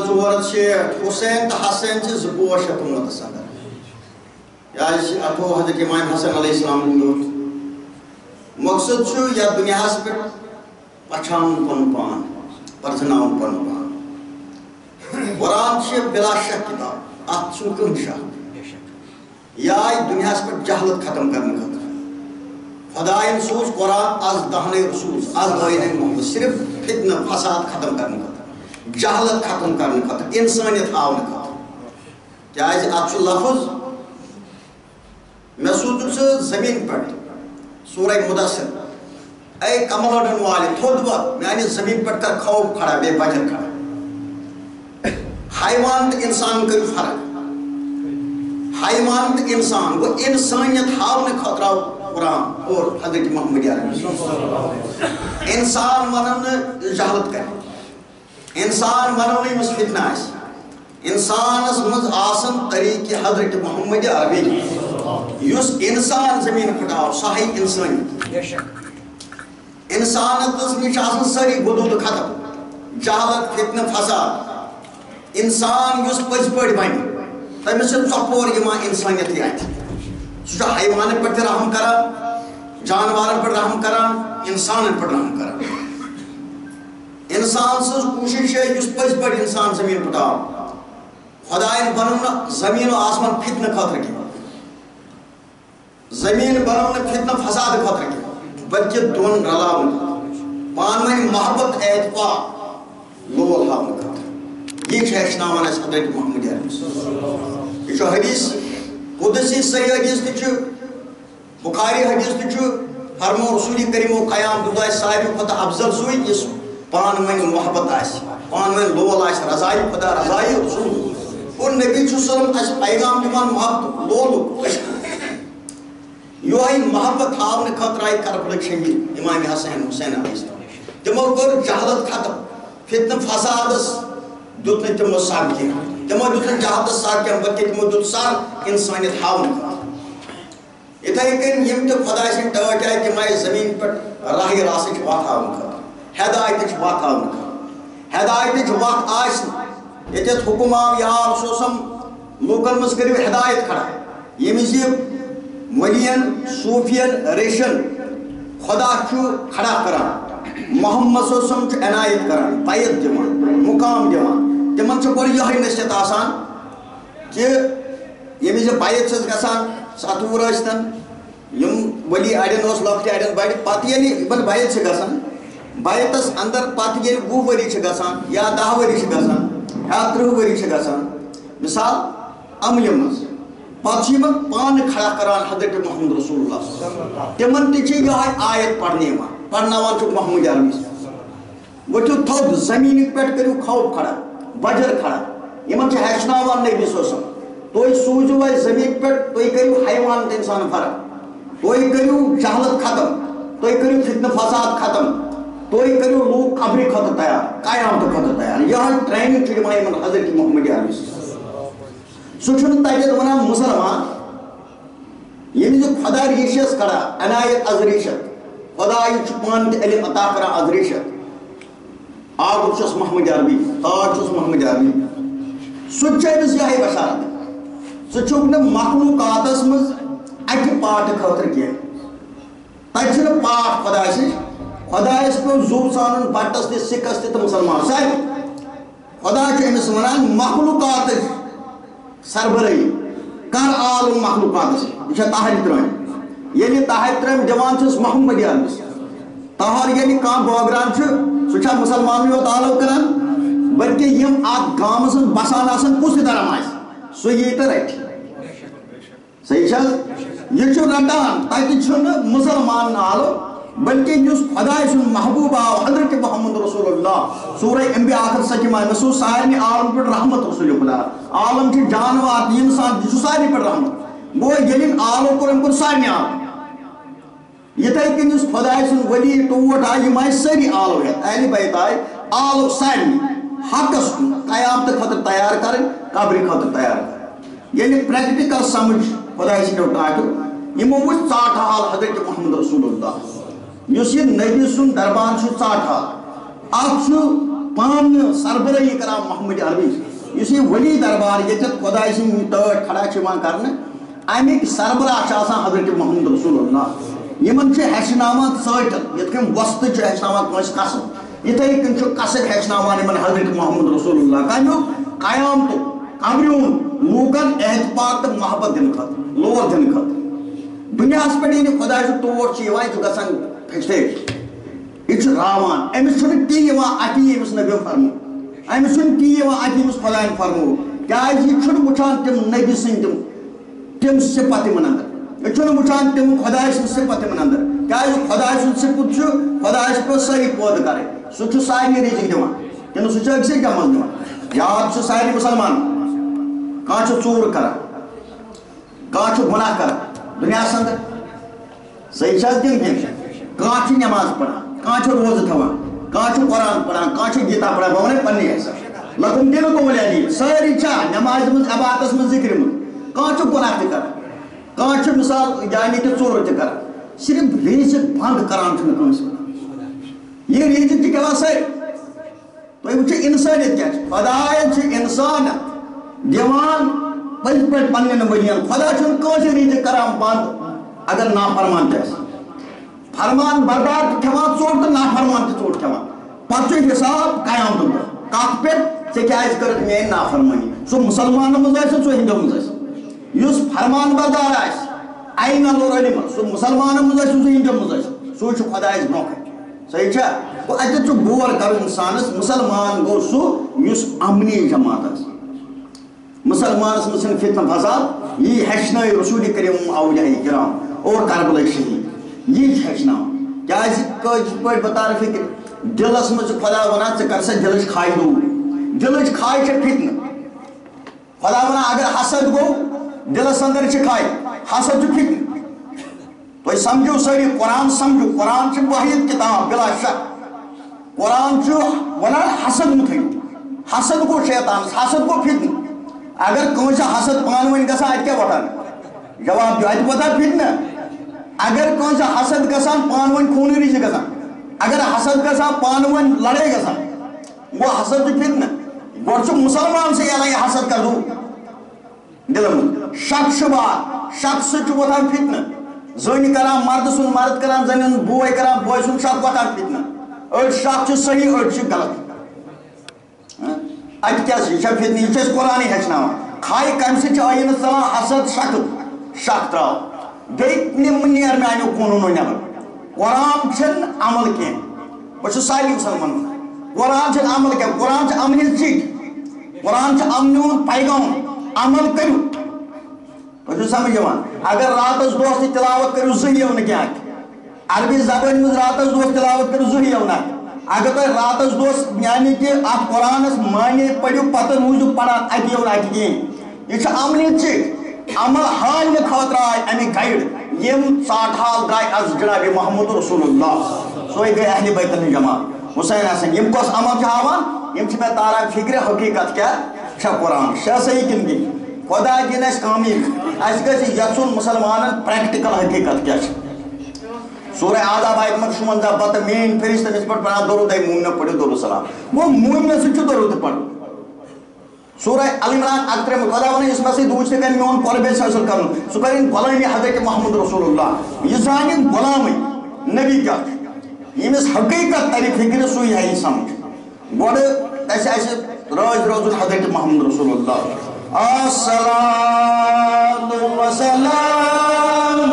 1460 حسین تو حسین سے زبوش حکومت سندر یا اتو حضرت امام حسن علیہ السلام دوت مقصد چھو یا دنیا پہ پچھان پن پان پرزناؤن پن پان قرآن چھے بلا شک کتاب ات چھو کم شک یا دنیا پہ جہلت ختم کرنے خطر خدایان سوز قرآن از دہنے رسول از غیر محمد صرف فتنہ فساد ختم کرنے خطر جہلت ختم کرنے خطر انسانیت آنے خطر کیا ہے ات چھو لفظ میں سوچوں سے زمین پر سورہ مدثر اے کمل اڑن والے تھوڑ وقت میں آنے زمین پر کر خوف کھڑا بے بجر کھڑا حیوان تو انسان کا فرق حیوان تو انسان وہ انسانیت ہاؤنے خطرہ قرآن اور حضرت محمد علیہ انسان ونن جہلت کرے انسان ونن مس فتنہ آس انسانس مز آسن طریق حضرت محمد عربی یس انسان زمین پھٹاو سہی انسانی انسانت نش آسن ساری حدود ختم جہالت فتنہ فساد انسان یس پز پڑ بن تمس ژپور یوان انسانیت ات سہ حیوان پہ رحم کران جانورن پہ رحم کران انسانن پہ رحم کران انسان سز کوشش ہے یس پز پڑ انسان زمین پھٹاو خدائن بنو زمین و آسمان فتنہ خاطر کی زمین بنو فتنہ فساد خاطر کی بلکہ دون رلاون پان ون محبت اعتفاق لول ہاؤن خاطر یہ ہیچناوان اس حضرت محمد یہ حدیث قدسی صحیح حدیث تہ بخاری حدیث تہ فرمو رسول کریم قیام ددائے صاحب خدا افضل سوئی اس پان ون محبت آس پان ون لول آس رضائی خدا رضائی رسول اور نبی صلی اللہ علیہ وسلم اس پیغام دیوان محبت لول یہ محبت ہاؤنے خاطر آئی کربلک شہید امام حسین حسین علیہ السلام تمو کر جہالت ختم فتنہ فسادس دیت نہ تمو سر کینٛہہ تمو دیت نہ جہالت سر کینٛہہ بلکہ تمو دیت سر انسانیت ہاؤنے خاطر اتھے کن یم تہ خدا سن ٹاٹ آئی تم آئی زمین پہ راہ راست وت ہاؤنے خاطر ہدایت وت ہاؤنے خاطر ہدایت وت آس یتھ حکم آو یا رسوسم لوکن مز کرو ہدایت کھڑا یمس یہ ولین صوفین ریشن خدا کھڑا کران محمد صلی اللہ علیہ وسلم عنایت کران بیعت دِوان مقام دِوان تمن گۄڈٕ یِہے نصیحت آسان کہ یمس یہ بیعت چھس گژھان 17 ٲسۍتن یم ولی اڑین اوس لۄکٹہِ اڑین بڑِ پتہٕ ییٚلہِ یمن بیعت چھِ گژھان بیعتس اندر پتہٕ ییٚلہِ 20 ؤری چھِ گژھان یا 10 ؤری چھِ گژھان یا 30 ؤری چھِ گژھان مثال عملہِ منٛز پتہٕ چھِ یمن پانہٕ کھڑا کران حضرت محمد رسول اللہ تمن تہِ چھِ یِہے آیت پرنہٕ یِوان پرناوان چھُکھ محمد عربی ؤتھِو تھوٚد زمیٖنہِ پٮ۪ٹھ کٔرِو خوف کھڑا بجر کھڑا یمن چھِ ہیٚچھناوان نبی صلی اللہ علیہ وسلم تُہۍ سوٗزِو اَسہِ زمیٖن پٮ۪ٹھ تُہۍ کٔرِو حیوان تہٕ اِنسان فرق تُہۍ کٔرِو جہالت ختم تُہۍ کٔرِو فتنہٕ فساد ختم تُہۍ کٔرِو لوٗکھ قبرِ خٲطرٕ تیار قیامتہٕ خٲطرٕ تیار یِہے ٹریننگ چھِ دِوان یمن حضرت محمد عربی سُہ چھُنہٕ تتٮ۪تھ ونان مُسلمان ییٚمِس یہِ خۄدا ریٖشس کڑا عنایت از ریٖشت خۄدایہِ چھُ پانہٕ تہِ علم عطا کران از ریٖشت آگُر چھُس محمد عربی تاج چھُس محمد عربی سُہ تہِ چھُ أمِس یِہے بشارت سُہ چھُکھ نہٕ مخلوقاتس منٛز اکہِ پاٹہٕ خٲطرٕ کینٛہہ تتہِ چھُنہٕ پاٹ خۄداے سٕنٛز خۄدایس پیوٚو زُو ژانُن بٹس تہِ سِکس تہِ تہٕ مُسلمان سارے خۄدا چھُ أمِس ونان مخلوقاتٕچ سربرٲہی کر عالم مخلوقاتس یہ چھا تحر ترٲم ییٚلہِ تحر ترٲم دِوان چھُس محمد عربی تحر ییٚلہِ کانٛہہ بٲگران چھُ سُہ چھا مُسلمانٕے یوت عالو کران بلکہ یم اتھ گامس منٛز بسان آسان کُس تہِ دھرم آسہِ سُہ یی تہٕ رٹہِ صحیح چھا یہ چھُ رٹان تتہِ چھُنہٕ مُسلمان عالم بلکہ یُس خۄداے سُنٛد محبوب آو حضرت محمد رسول اللہ سورہ انبیاء آخر سچم آئے سُہ سارنٕے عالم پٮ۪ٹھ رحمت رسول خدا عالم چھِ جانوار انسان یہِ چھُ سارنٕے پٮ۪ٹھ رحمت گوٚو ییٚلہِ أمۍ عالم کوٚر أمۍ کوٚر سارنٕے عالم یِتھے کٔنۍ یُس خۄداے سُنٛد ولی ٹوٹھ آیہِ یِم آیہِ سٲری عالم ہٮ۪تھ اہلِ بیت آیہِ عالم سارنٕے حقس کُن قیامتہٕ خٲطرٕ تیار کرٕنۍ قبرِ خٲطرٕ تیار کرٕنۍ ییٚلہِ پریکٹِکل سمجھ خۄداے سٕنٛدیو ٹاٹھیو یِمو وٕچھ ژاٹھ حال حضرت محمد رسول اللہ یُس یہِ نبی سُنٛد دربار چھُ ژاٹھ حال اتھ چھُ پان سربراہی کران محمد عربی اس یہ ولی دربار یہ خدای سن تٹ کھڑا کرنے امیک سربراہ حضرت محمد رسول اللہ یمن ہیچنان ثٹن یت کن وسط ہیچنان کنس قصب اتھے کن قصب ہیچنان یمن حضرت محمد رسول اللہ کمیک قیام تو قبرون لوکن اعتبار تو محبت دن خط لور دن خط دنیا پہ خدا تور یہ گھان فیکسٹیٹ یہ راوان امس تی اتی امس نبی فرمو امس تی اتی امس خدا فرمو کیا وچان تم نبی سن تم صفت من اندر یہ وچان تم خدا سن صفت من اندر کیا خدا سن صفت خدا پہ ساری پود کرے سہ سارے رزق دان کن سہ اکسے جمع دان یاد سارے مسلمان کان ژور کران کان گناہ کران دنیا اندر صحیح کن کان نماز پڑھان کان روزہ تھوان کان قرآن پڑھان کان گیتا پڑھان بہ ون پنہ حساب لکم دینکم ولی دین ساری نماز من عبادتس من ذکر من کان گناہ تہ کران کان مثال یعنی کہ ژور تہ کران صرف رزق بند کران کنس یہ رزق تہ کھوان ساری تھی وچھو انسانیت کیا خدایت انسان دیوان پز پہ پن ورین خدا کنس رزق کران بند اگر نافرمان تہ فرمان بردار کھوان ژوٹ تو نافرمان تہ ژوٹ کھوان پتہ حساب قیام دن کت پہ ژے کیازِ کٔرٕتھ میٲنۍ نافرمٲنی سُہ مُسلمانن منٛز ٲسِن سُہ ہِنٛدٮ۪و منٛز ٲسِن یُس فرمان بردار آسہِ عین العلم سُہ مُسلمانن منٛز ٲسِن سُہ ہِنٛدٮ۪و منٛز ٲسِن سُے چھُ خۄدایس برونٛہہ کَنہِ صحیح چھا گوٚو اَتٮ۪تھ چھُ غور کَرُن اِنسانس مُسلمان گوٚو سُہ یُس امنی جماعت آسہِ مسلمانس منٛز چھِنہٕ فتنہٕ فساد یی ہیٚچھنٲے رسوٗلِ کریٖم اولیاء کرام اور کربلہ شہید یی ہیٚچھناوان کیازِ کٲشِر پٲٹھۍ بہٕ تارٕ فِکرِ دلس منٛز چھُ خدا ونان ژٕ کر سا دلٕچ کھاے دوٗر دلٕچ کھاے چھِ فتنہٕ خدا ونان اگر حسد گوٚو دلس اندر چھِ کھاے حسد چھُ فتنہٕ تُہۍ سمجھو سٲری قرآن سمجھو قرآن چھِ واحد کتاب بلا شک قرآن چھُ ونان حسد مہٕ تھٲیِو حسد گوٚو شیطانس حسد گوٚو فتنہٕ اگر کٲنٛسہِ حسد پانہٕ ؤنۍ گژھان اَتہِ کیٛاہ وۄتھان جواب دیو اَتہِ وۄتھان فتنہٕ اگر کٲنٛسہِ حسد گژھان پانہٕ ؤنۍ خوٗنٲری چھِ گژھان اگر حسد گژھان پانہٕ ؤنۍ لڑٲے گژھان گوٚو حسد چھُ فتنہٕ گۄڈٕ چھُ مُسلمان سے یلان یہِ حسد کر دوٗر دلہٕ منٛز شک شُبہات شک سۭتۍ چھُ وۄتھان فتنہٕ زٔنۍ کران مردٕ سُنٛد مرد کران زنہِ ہُنٛد بوے کران بوے سُنٛد شک وۄتھان فتنہٕ أڑۍ شک چھُ صحیح أڑۍ چھُ غلط اتہِ کیٛاہ چھِ یہِ چھا فتنہٕ یہِ چھُ اَسہِ قرآنٕے ہیٚچھناوان کھاے کمہِ سۭتۍ چھِ ٲیٖنس ژلان حسد شکل شک تراو بیٚیہِ نیر مےٚ امیُک قونوٗنو نٮ۪بر قرآن چھِنہٕ عمل کینٛہہ بہٕ چھُس سارنٕے مُسلمانن قرآن چھِنہٕ عمل کینٛہہ قرآن چھِ امنٕچ چِٹھۍ قرآن چھِ امنہِ ہُنٛد پیغام عمل کٔرِو تۄہہِ چھُو سمجھ یِوان اگر راتس دۄہس تہِ تلاوت کٔرِو زٕہۍ یِیو نہٕ کینٛہہ عربی زبٲنۍ منٛز راتس دۄہس تلاوت کٔرِو زٕہۍ یِیو نہٕ اگر تۄہہِ راتس دۄہس یعنی کہ اتھ قرآنس معنے پٔرِو پتہٕ روٗزِو پران اتہِ یِیو نہٕ اتہِ کِہیٖنۍ یہِ چھِ امنٕچ چِٹھۍ عمل ہاونہٕ خٲطرٕ آے امیِکۍ گایڈ یِم ژاٹھ حال درٛاے از جناب محمد رسول اللہ سۄے گٔے اہلِ بیتن ہٕنٛز جماعت حسین حسن یِم کۄس عمل چھِ ہاوان یِم چھِ مےٚ تاران فِکرِ حقیٖقت کیٛاہ چھےٚ قرآن چھا صحیح کِنہٕ کِہیٖنۍ خۄدا دِنۍ اَسہِ کامیٲبی اَسہِ گژھِ یژھُن مُسلمانن پریکٹِکل حقیٖقت کیٛاہ چھِ سورہ آداب آیت نمبر 56 پتہٕ میٲنۍ فرشتہٕ أمِس پٮ۪ٹھ پران درود اے مومنو پٔرِو درود سلام گوٚو مومنس سۭتۍ چھُ درود پرُن سورہ العمران 31 خدا ونان یُس مےٚ سۭتۍ دوٗر چھِ کرِ میون قۄرب یژھِ حٲصِل کرُن سُہ کرِ غلٲمی حضرت محمد رسول اللہ یہِ زانہِ غلامٕے نبی کیٛاہ چھُ ییٚمِس حقیٖقت ترِ فِکرِ سُے ہایہِ سمجھ گۄڈٕ گژھِ اَسہِ رٲزۍ روزُن حضرت محمد رسول اللہ الصلاۃ والسلام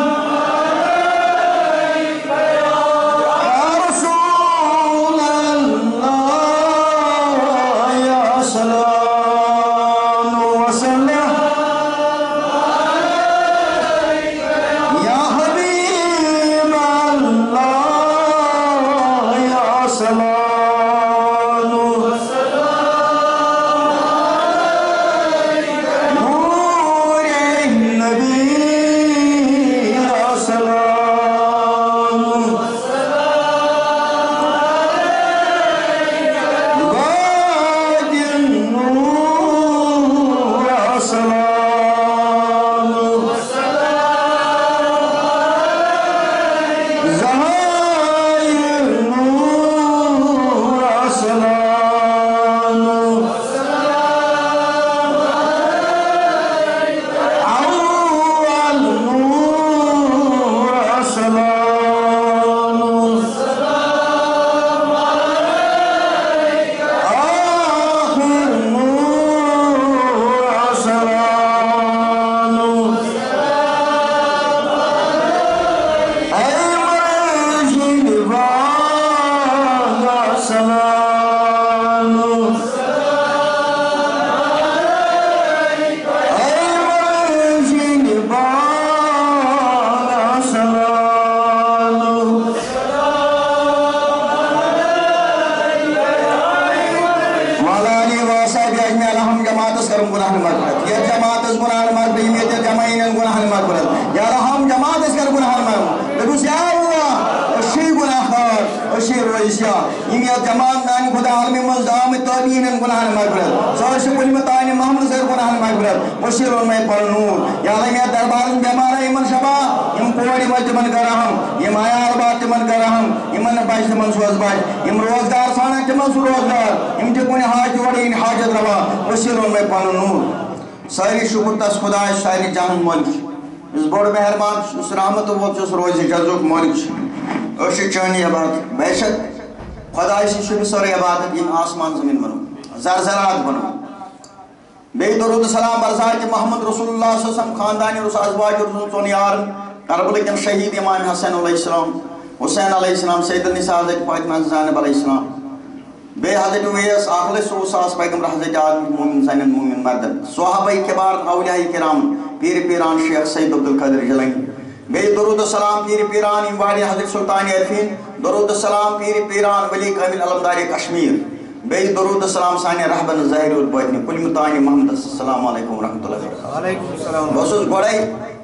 خدای میں الہم جماعت کرم گناہ مغفرت یہ جماعت گناہ مغفرت یہ جمعین گناہ مغفرت یا الہم جماعت کر گناہ مغفرت دبس یا اللہ اشی گناہ کار اشی رویسیا یہ جماعت دان خدا عالم مزدام تابعین گناہ مغفرت سوش کلمتان محمد صلی گناہ مغفرت وشیر میں پر نور یا اللہ میں دربار بیمار ایمن شبا یم کوڑی مجھ من کرہم یم عیال بات من کرہم یمن بچ من سوز بچ یم روزگار سانا تمن سو روزگار یم تہ کن حاج وڑی حاجت روا وشیر میں پر نور ساری شکر تس خدا ساری جان مالک اس بڑ مہربان اس رحمت و اس روز جزوک مالک اس چانی عبادت بے شک خدا سی شب سر عبادت یم آسمان زمین بنو زرزرات بنو بے درود سلام برزات محمد رسول اللہ صلی اللہ علیہ وسلم خاندانی رس ازواج رسول چون یار کربلا کن شہید امام حسین علیہ السلام حسین علیہ السلام سید النساء حضرت فاطمہ زینب علیہ السلام بے حضرت ویس آخر سوساس پیغمبر حضرت آدم مومن زین مومن مردن صحابہ کبار اولیاء کرام پیر پیران شیخ سید عبدالقادر جیلانی بے درود السلام پیر پیران امواری حضرت سلطان عرفین درود السلام پیر پیران ولی کامل علمدار کشمیر بے درود السلام سانی رہبن ظاہر والباطنی کل متانی محمد السلام علیکم ورحمۃ اللہ وبرکاتہ علیکم السلام بس گوڑے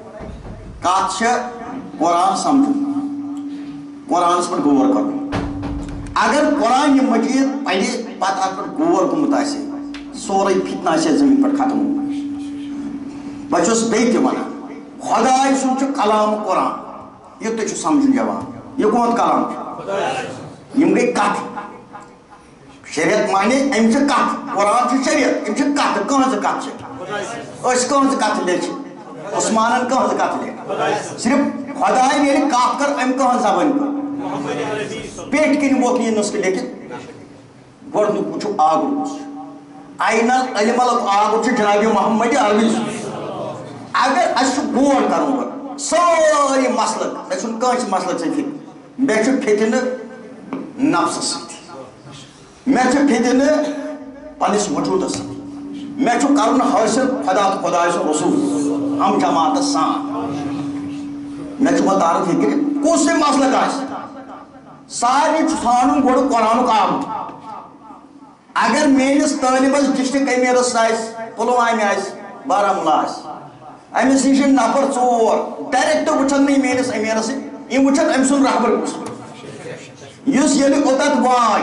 کات چھ قرآن سمجھو قرآن پر غور کرو اگر قرآن مجید پڑھے پتہ ات پر غور گومت آسے سورے فتنہ آسے زمین پر ختم ہو بچوس بیت ونان خدای سن چھ کلام قرآن یہ تو سمجھن جواب یہ کون کلام یم گئی کت شریعت مانے ام چھ کت قرآن چھ شریعت ام چھ کت کہاں سے کت چھ اس کہاں سے کت لے چھ عثمانن کہاں سے کت لے صرف خدای نے کات کر ام کہاں زبان پر پیٹ کن وہ کی نسخ لیکن گوڑنو پوچھو آگو آئین العلم آگو چھ جناب محمد عربی اگر اس غور کروں گا ساری مسلک میں چھن کانچ مسلک سے فکر میں چھن فتن نفس ستی میں چھن فتن پنس وجود ستی میں چھن کرن حاصل خدا تو خدا سے رسول ہم جماعت سان میں چھن مطارف فکر کس سے مسلک آس ساری چھانوں گوڑ قرآن کا آب اگر میرس طالبس ڈسٹرک امیرس آس پلوامہ آس بارہمولہ آس امس نش نفر ژور ڈائریکٹ وچھن نہیں میرس امیرس یم وچھن ام سن رہبر اس یل اوتت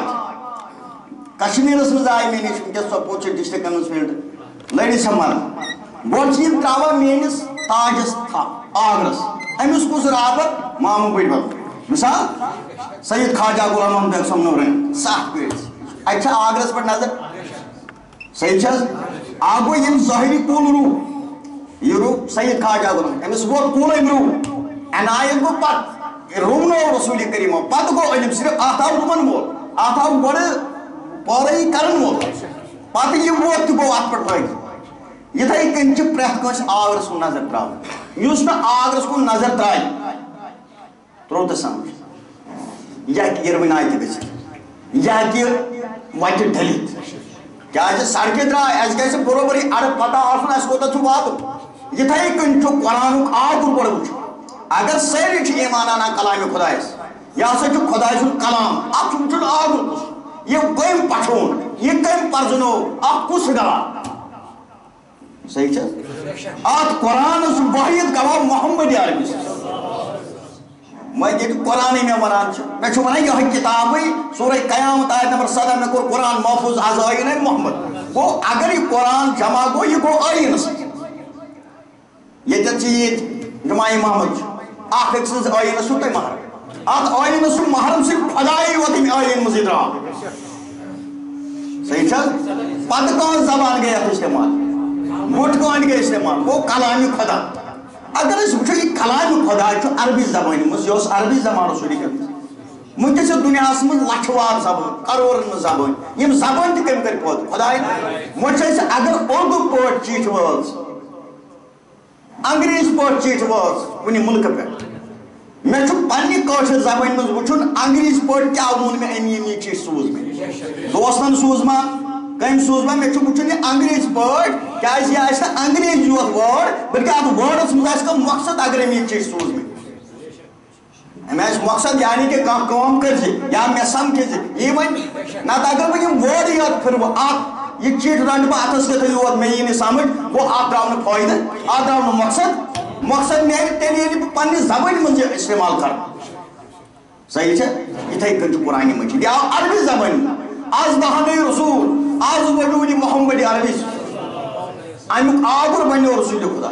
وات کشمیرس مز آئی مے نش ونکس سپوز ڈسٹرک اناؤنسمنٹ لیڈیز سمر گۄڈٕ چھِ یِم تراوان میٲنِس تاجس آگرس أمِس کُس رابر ماموٗ بٔڈۍ بب مثال سید خواجہ غلام محمد بیگ صٲب نورانی سَتھ پیٖٹۍ اَتہِ چھا آگرس پٮ۪ٹھ نظر صحیح چھا اکھ گوٚو ییٚمۍ ظٲہری کُل روٗ یہِ روٗ سید خواجہ غلام أمِس ووت کُل أمۍ روٗ عنایت گوٚو پتہٕ روٗنو رسوٗلِ کریٖمو پتہٕ گوٚو علم صرف اتھ آو رُمن وول اتھ آو گۄڈٕ پٲرٲیی کرن وول پتہٕ یہِ ووت تہِ گوٚو اتھ پٮ۪ٹھ لٲگِتھ یِتھے کٔنۍ چھِ پرٛٮ۪تھ کٲنٛسہِ آگرس کُن نظر تراوٕنۍ یُس نہٕ آگرس کُن نظر ترایہِ تروو تہٕ سمجھ یہِ ہیٚکہِ اِروٕنۍ تہِ گٔژھِتھ یہِ ہیٚکہِ وتہِ ڈٔلِتھ کیٛازِ سڑکہِ درٛاے اَسہِ گژھِ برابری اَڑٕ پتہ آسُن اَسہِ کوٚتَتھ چھُ واتُن یِتھے کٔنۍ چھُ قرآنُک آگُر گۄڈٕ وٕچھُن اگر سٲری چھِ ایمان اَنان کلامہِ خۄدایس یہِ ہسا چھُ خۄداے سُنٛد کلام اَتھ چھُ وٕچھُن آگُر کُس یہِ کٔمۍ پٹھوون یہِ کٔمۍ پرزنوو اَتھ کُس گواہ صحیح چھا اتھ قرآنس واحد گواہ محمد عربی وۄنۍ ییٚتہِ قرآنٕے مےٚ ونان چھِ مےٚ چھُ ونان یِہوٚے کِتابٕے سورہ قیامت آیت نمبر 17 مےٚ کوٚر قرآن محفوظ از آیٖنَے محمد گوٚو اگر یہِ قرآن جمع گوٚو یہِ گوٚو آیٖنہٕ سۭتۍ ییٚتٮ۪تھ چھِ ییٚتہِ جمعہ محمد چھُ اکھ أکۍ سٕنٛز آیٖنَس چھُو تۄہہِ محرم اتھ آیٖنَس چھُ محرم صرف خۄدایے یوت أمۍ آیٖنہٕ منٛزٕے درٛاو صحیح چھا پتہٕ کٕہٕنٛز زبان گٔے اتھ استعمال مُٹھ کٲنٛٹہِ گٔے استعمال گوٚو کلامہِ خۄدا اگر أسۍ وٕچھو یہِ کلامہِ خۄدا چھُ عربی زبانہِ منٛز یہِ اوس عربی زبان رسوٗلِ کٔرمٕژ وٕنکیٚس چھِ دُنیاہس منٛز لچھٕ وار زبان کرورن منٛز زبٲنۍ یِم زبٲنۍ تہِ کٔمۍ کٔرۍ پٲدٕ خۄداے وۄنۍ چھِ أسۍ اگر اردوٗ پٲٹھۍ چیٖٹھۍ وٲژ انگریٖزۍ پٲٹھۍ چیٖٹھۍ وٲژ کُنہِ مُلکہٕ پٮ۪ٹھ مےٚ چھُ پننہِ کٲشِر زبٲنۍ منٛز وٕچھُن انگریٖزۍ پٲٹھۍ کیٛاہ ووٚن مےٚ أمۍ یِم یہِ چیٖٹھۍ سوٗز مےٚ دوستن سوٗزما کٔمۍ سوٗزما مےٚ چھُ وٕچھُن یہِ انگریٖزۍ پٲٹھۍ کیٛازِ یہِ آسہِ نہٕ انگریٖزۍ یوت وٲڈ بٔلکہِ اتھ وٲڈس منٛز آسہِ کانٛہہ مقصد اگر أمۍ یہِ چیٖٹھۍ سوٗز مےٚ أمۍ آسہِ مقصد یعنی کہِ کانٛہہ کٲم کٔرۍ زِ یا مےٚ سمکھِ زِ یی وۄنۍ نتہٕ اگر بہٕ یِم وٲڈٕے یوت پھِرٕ اکھ یہ چیٹ رٹ بہ اتس کے یوت مے یہ سمجھ گو ات درو نا فائدہ ات درو نا مقصد میل تیل یل بہ پنہ زبان من استعمال کر صحیح چھ اتھے کن قرآن مجید یہ آو عربی زبان آز بہانے رسول آز وجود محمد عربی امیک آگر بنو رسول خدا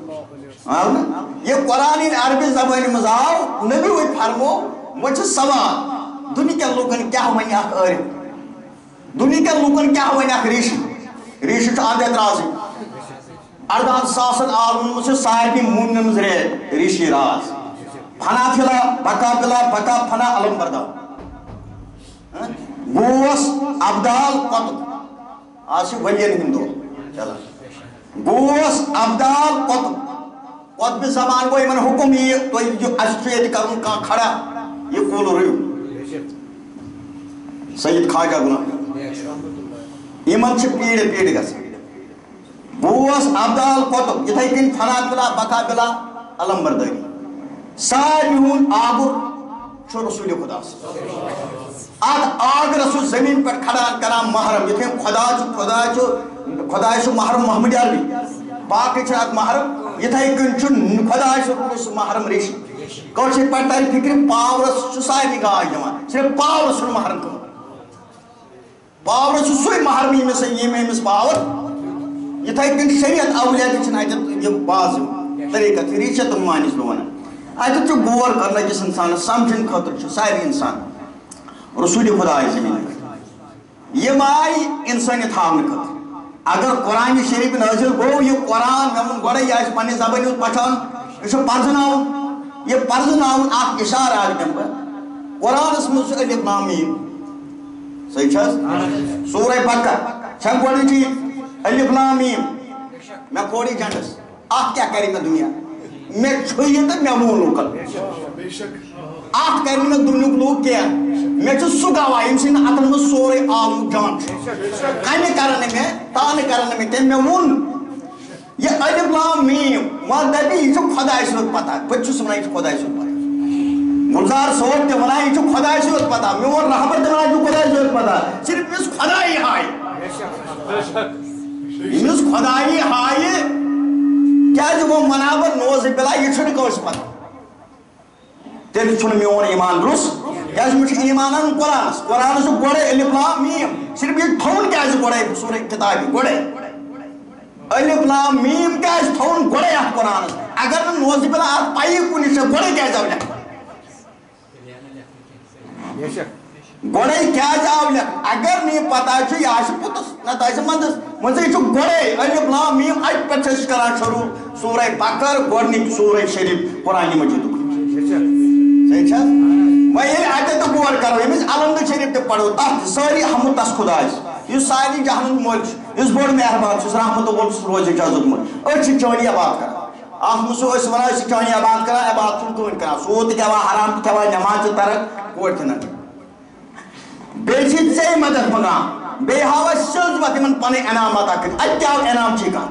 یہ قرآن عربی زبان مز آو نبی وہ فرمو وہ سوال دنیا کے لوگن کیا ون اخ عارف دنیا کے لوگن کیا ون اخ ریش اند اعتراض 14,000 عالمن مجھ سارے مومن مز ریشی راز فنا فلا بکا فنا علم بردا گوس ابدال قطب آج ولین ہندو چلا گوس ابدال قطب زمان گو یمن حکم یہ تو جو اسٹریٹ کرن کا کھڑا یہ کول ریو سید خواجہ گنا یمن چھ پیڑ گس گوس ابدال قطب یتھے کن فنا بلا بکا بلا علم برداری ساری ہون آگر چھو رسول خدا آگ آگ رسول زمین پر کھڑا کرام محرم یتھے خدا چھو محرم محمد عربی باقی چھو آگ محرم یتھے کن چھو خدا چھو محرم ریشی کوشی پڑھتا ہے فکر پاورس چھو ساری نگاہ جوان صرف پاورس چھو محرم کرو پاورس چھو سوئی محرمی میں سے یہ میں مس پاور یتھے کن شریعت اولیاء کی چھنائیت یہ باز طریقہ تھی ریشت مانیس لونا آئیت چھو گور کرنا جس انسان سمجھن خطر چھو ساری انسان رسول خدا آئی زمین یہ مائی انسانیت حامل خطر اگر قرآن شریف نازل گو یہ قرآن میں گوڑا یہ اس پانی زبانی پچھان یہ پرزناؤن یہ پرزناؤن آخ اشار آج کم پر قرآن اس میں سے الف لام میم صحیح چھس سورہ بقرہ چھن گوڑی چی الف لام میم میں کوڑی جانس آخ کیا کری میں دنیا میں چھوئی تو میں مون لوکل آخ کرنے میں دنیا لوگ کیا میں چھو سگاوا امسین اتن میں سورے عالم جان کنے کرنے میں تانے کرنے میں کہ میں مون یہ الف لام میم مدبی یہ چھو خدای سوت پتا بچو سمنا یہ چھو خدای سوت پتا گلزار سوت تے ونا یہ چھو خدای سوت پتا میون رحمت تے ونا یہ چھو خدای سوت پتا صرف اس خدای ہائی اس خدای ہائی کیا جو وہ منابر نوز بلا یہ چھوڑی کو اس پتا تیل چھوڑی میون ایمان درس کیا جو مجھے ایمانان قرآن سے گوڑے الف لام میم صرف یہ تھون کیا جو گوڑے سورہ کتابی گوڑے الف لام میم کیا جو تھون گوڑے آپ قرآن اگر نوز بلا آپ پائی کنی سے گوڑے کیا جاؤ لکھ گوڑے کیا جاؤ لکھ اگر نہیں پتا چھو یا آشی پوتس نہ تائیسے مندس منزے چھو گوڑے الف لام میم آج پر چھش کران شروع سورہ بقر گوڑنی سورہ شریف قرآن مجید صحیح چھا میں یہ آتے تو گوڑ کرو یہ میں علم شریف تے پڑھو تحت ساری حمد تس خدا ہے یہ ساری جہنم ملک اس بوڑ میں احباب سے رحمت و بول روز اجازت ملک اچھی چونی آباد کرا آپ مسو اس ونا اسی چونی آباد کرا آباد چون کون کرا سوت کیا وہاں حرام کیا وہاں نماز ترک کوڑ تھنا بیچید سے مدد مگام بے ہوا شلز وقت من پانے انعام آتا کر اچھا انعام چیکا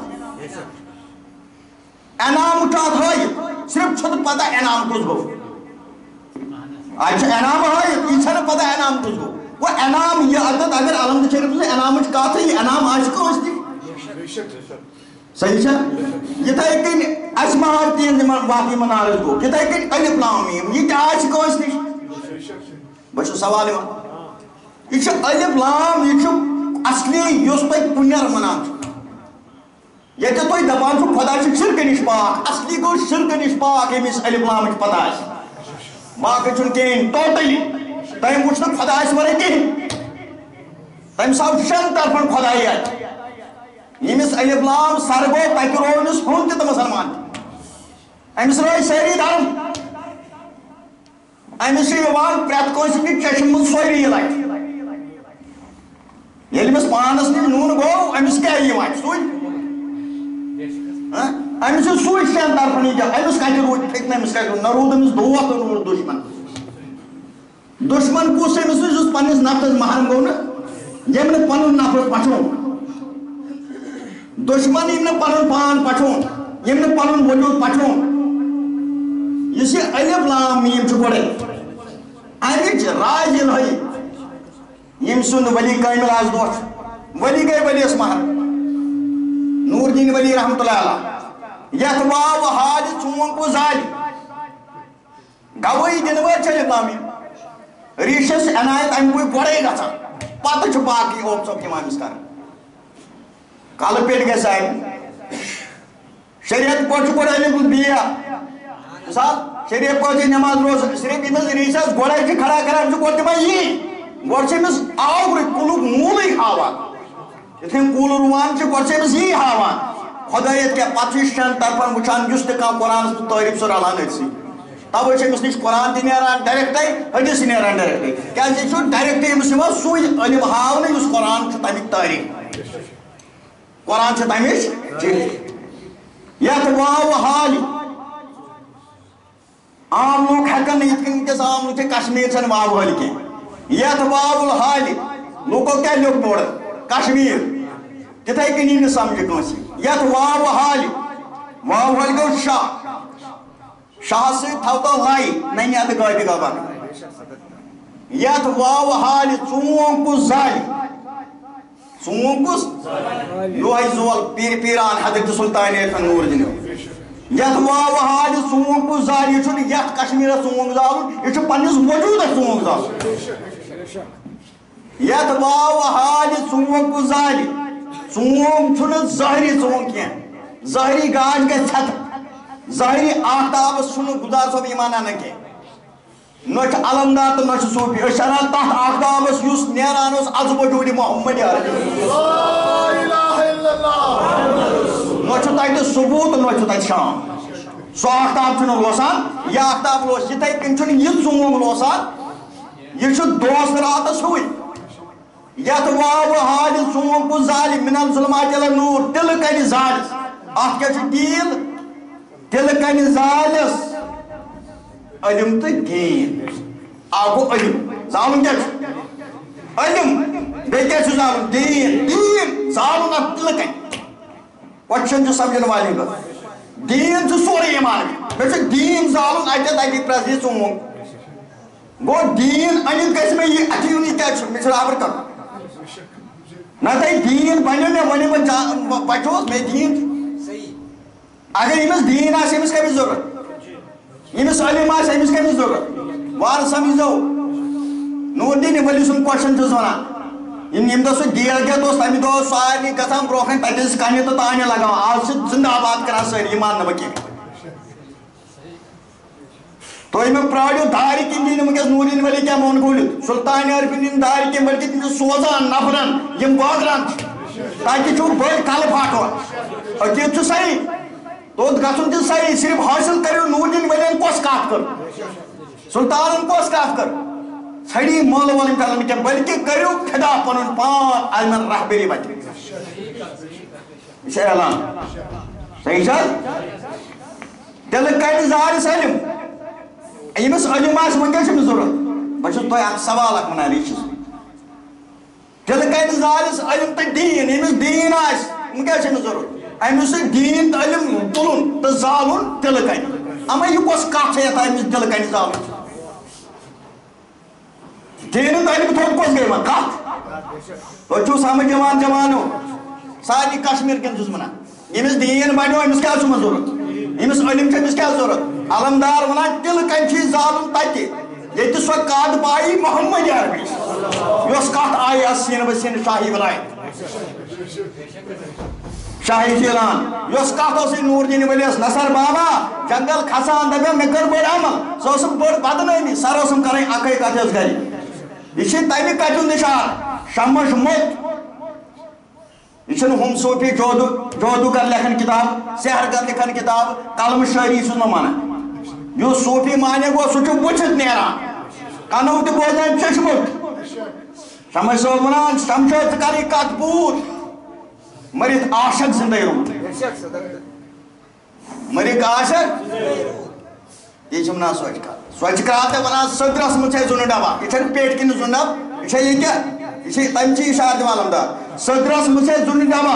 انعام اٹھات ہوئی صرف چھت پتا انعام کچھ گو اچھا انعام ہوئی پیچھا نہ پتا انعام کچھ گو وہ انعام یہ عدد اگر علم شریف سے انعام اٹھات ہے یہ انعام آج کو ہوستی صحیح چھا یہ تھا ایک کئی اسمہار تین زمان باقی منارز گو یہ تھا ایک کئی الف لام میم یہ کیا آج کو ہوستی بچو سوال ہے یہ چھو الف لام یہ چھو اصلی یوس پہ پنیر منان چھو یہ تو توی دبان چھو خدا چھو شرک نش پاک اصلی کو شرک نش پاک یہ میس الف لام چھو پتا ہے باقی چھو کین ٹوٹلی تایم پوچھنا خدا ہے سورے کین تایم صاحب شن طرفن خدا ہی ہے یہ میس الف لام سرگو پیکرونس ہون تے مسلمان امیس روی سیری دارم امیس یوان پریت کوئی سکی چشم من سوئی لائٹ یلی مس پانس نش نون گو امس کیا یوان سوئی امس سوئی شین طرفن جا امس کتہ روز فتنہ امس کتہ نہ رود امس دوست نور دشمن دشمن کس امس اس پنس نفس محرم گو نا یم نے پنن نفس پچھون دشمن یم نے پنن پان پچھون یم نے پنن وجود پچھون یہ الف لام میم چھ گوڑے امچ راز یہ یم سند ولی کامل آز دو ولی گئی ولیس مہر نور دین ولی رحمت اللہ علیہ یت واو حال چون کو زالی گوئی دنوار چلے نامی ریشس عنایت ام کوئی گوڑے گا تھا پتہ چھ باقی اوپ سب امام اس کر کال پیٹ گئے صاحب شریعت پوچھ پڑھ علم دیا مثال شریعت پوچھ نماز روز صرف امس ریشس گوڑے چھ کھڑا کرا جو گوڑ تمہیں یہ گوڑ چھ امس آوری کلوک مولی ہاوا اتھیں کول روان چھ گوڑ چھ امس یہ ہاوا خدایت کیا پاتشن طرفن وچھان جس تکا قرآن تعریف سر اللہ نرسی تب چھ امس نش قرآن تہ نیران ڈائریکٹے حدیث نیران ڈائریکٹے کیا چھ ڈائریکٹے امس یوان سوئی علم ہاونے یس قرآن چھ تمیک تاریخ قرآن چھ تمیش یت واو حالی عام لوگ ہیکن یتکن کس عام لوگ کشمیر چھن واو حالی کی یت واو الحالی لوگوں کیا لوگ بوڑ کشمیر تتھے کنی نہ سمجھ کنسی یت واو حالی واو حالی گو شاہ شاہ سے تھو تو لائی نہیں یاد گاڑی گا بات یت واو حالی چون کو زالی چون کو لوہی زول پیر پیران حضرت سلطان نور جنو یت واو حالی چون کو زالی یہ چھن یت کشمیر چون زالن یہ چھ پنس وجود چون زالن یت واو حالی چون کو زالی چون چھن ظاہری چون کی ظاہری گاج کے چھت ظاہری آفتاب چھن گزار صاحب ایمان نہ کی نوچ علمدار تو نوچ صوفی اشارہ تحت آفتاب یس نیران اس از وجود محمد لا الہ الا اللہ نوچ تائید ثبوت نوچ تائید شام سو آفتاب چھن لوسان یا آفتاب لوس یہ تائید کن چھن یہ چون لوسان یہ چھو دوست رات سوئی یت واو حالی چون کو ظالم من الظلمات الى النور دل کنی ظالس آت کیا چھو دل کنی ظالس علم تو دین آگو علم ظالم کیا چھو علم بے کیا چھو ظالم دین ظالم اب دل کنی وچھن جو سمجھن والی با دین چھو سوری ایمان بے چھو دین ظالم آئیت آئیت پرازی چون گو دین انید کیسے میں یہ اچھیونی کیا چھو میں چھڑا کر نہ تائی دین بنیو میں ونی بچوز میں دین اگر امس دین آس امس کمی ضرورت امس علم آس امس کمی ضرورت وار سمجھو نور دین ولی سن کوشن چھس ونان یم دو سو دیل گیا دوست امی دو ساری گژھان برونٛہہ کَنہِ تتہِ ٲسۍ کَنہِ تہٕ تانہِ لگاوان آز چھِ زندہ آباد کران سٲری یہِ ماننہٕ بہٕ کینٛہہ تُہۍ مےٚ پرٛاریو دارِ کِنۍ دِی نہٕ وٕنکٮ۪س نوٗریٖن ؤلی کیٛاہ مون کھوٗلِتھ سُلطان عارفیٖن دِنۍ دارِ کِنۍ بٔلکہِ تِم چھِ سوزان نفرن یِم بٲگران چھِ تاکہِ چھُو بٔڑۍ کَلہٕ پھاٹوان عقیٖد چھُ صحیح توٚت گژھُن تہِ صحیح صرف حٲصِل کٔرِو نوٗریٖن ؤلین کۄس کَتھ کٔر سُلطانن کۄس کَتھ کٔر ژھٔڑی مٲلہٕ وٲلۍ کَرن نہٕ کیٚنٛہہ بٔلکہِ کٔرِو خدا پنُن پان علمن رہبری وتہِ یہِ چھُ اعلان صحیح چھا دِلہٕ کَڑِ زارِس علم ییٚمِس علم آسہِ وٕنکٮ۪س چھِ أمِس ضروٗرت بہٕ چھُس تۄہہِ اکھ سوال اکھ وَنان ریٖشِس دِلہٕ کَڑِ زارِس علم تہٕ دیٖن ییٚمِس دیٖن آسہِ وٕنکٮ۪س چھِ أمِس ضروٗرت أمِس چھُ دیٖن تہٕ علم تُلُن تہٕ زالُن دِلہٕ کَنہِ اما یہِ کۄس کَتھ چھےٚ یَتھ أمِس دِلہٕ کَنہِ زالُن دیٖن تہٕ علم تھوٚد کۄس گٔے وۄنۍ کَتھ تۄہہِ چھُو سمجھ یِوان جوانو سارنٕے کشمیٖر کٮ۪ن چھُس وَنان ییٚمِس دیٖن بنیو أمِس کیٛاہ چھُ وۄنۍ ضروٗرت أمِس علم چھُ أمِس کیٛاہ ضروٗرت علمدار وَنان دِلہٕ کَنہِ چھُے زالُن تَتہِ ییٚتہِ سۄ کَتھ پایی محمد عربی یۄس کَتھ آیہِ اَتھ سیٖنہٕ بسیٖنہٕ شاہی ولایت شاہی شیران یۄس کَتھ ٲسٕے نوٗر دیٖن ؤلِیَس نثر بابا جنگل کھسان دَپیو مےٚ کٔر بٔڑ عمل سۄ ٲسٕم بٔڑ بدنٲمی سر ٲسٕم کَرٕنۍ اَکٕے کَتھ ٲس گرِ یہِ چھِ تَمہِ کَتھِ ہُنٛد نِشان شمش مُت یہ چھُنہٕ ہُم صوٗفی جودوٗگر لیکھان کِتاب سحرگر لیکھان کِتاب قلم شٲعری چھُس نہٕ وَنان یُس صوٗفی مانے گوٚو سُہ چھُ وٕچھِتھ نیران کَنو تہِ بوزان چٔشمُت شمش صٲب وَنان شمشو ژٕ کَرٕے کَتھ بوٗت مٔرِتھ عاشق زِندَے روٗد مٔرِکھ عاشق یہِ چھِ وَنان سۄچہِ کَتھ سۄچہِ کَتھ تہِ وَنان سٔدرَس منٛز چھِ زُنہٕ ڈبا یہِ چھَنہٕ پیٹہِ کِنۍ زُنہٕ ڈبہٕ یہِ چھےٚ ییٚتہِ یہِ چھِ تَمہِ چی اِشارٕ دِوان علمدار سٔدرَس منٛز چھِ زُنہٕ ڈبا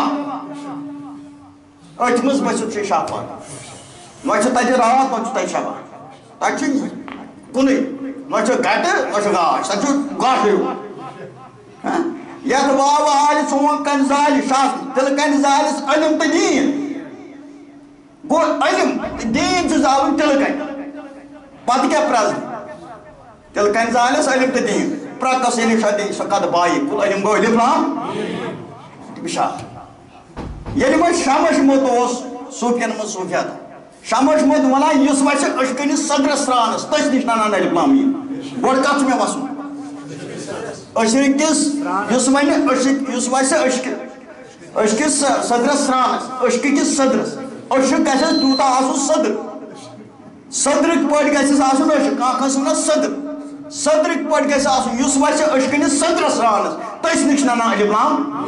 أتھۍ منٛز بٔسِتھ چھُ شاپان نہ چھُ تَتہِ راتھ نہ چھُ تَتہِ شبان تَتہِ چھُ کُنُے نہ چھُ گَٹہٕ نہ چھُ گاش تَتہِ چھُ گاش ہیوٗ یتھ واو حالہِ ژوٗنٛٹھ کَنہِ زالہِ شاہ تِلہٕ کَنہِ زالٮ۪س علم تہٕ دیٖن گوٚو علم تہٕ دیٖن چھُ زالُن تِلہٕ کَنہِ پتہٕ کیٛاہ پرٛزٕ تِلہٕ کَنہِ زالٮ۪س علم تہٕ دیٖن پرٛکَس ییٚلہِ سۄ کَتھ بایہِ کُل علم گوٚو علم لام مِثال ییٚلہِ وۄنۍ شمش مُت اوس صوٗفیَن منٛز صوٗفیات شمش مُت وَنان یُس وَسہِ أچھ کٔنِس صدرَس سرٛانَس تٔتھۍ نِش نَنان علم لام یِن گۄڈٕ کَتھ چھُ مےٚ وَسُن أچھِ کِس یُس وَنہِ یُس وَسہِ أچھ کِس صدرَس سرٛانَس أچھِ کِس صدرَس أچھ گژھٮ۪س تیوٗتاہ آسُن صدر صدرٕکۍ پٲٹھۍ گژھٮ۪س آسُن أچھ کانٛہہ کٲنٛسہِ وَنان صدر صدرٕکۍ پٲٹھۍ گژھِ آسُن یُس وَسہِ أچھ کٔنِس صدرَس سرٛانَس تٔتھۍ نِش نَنان علم لام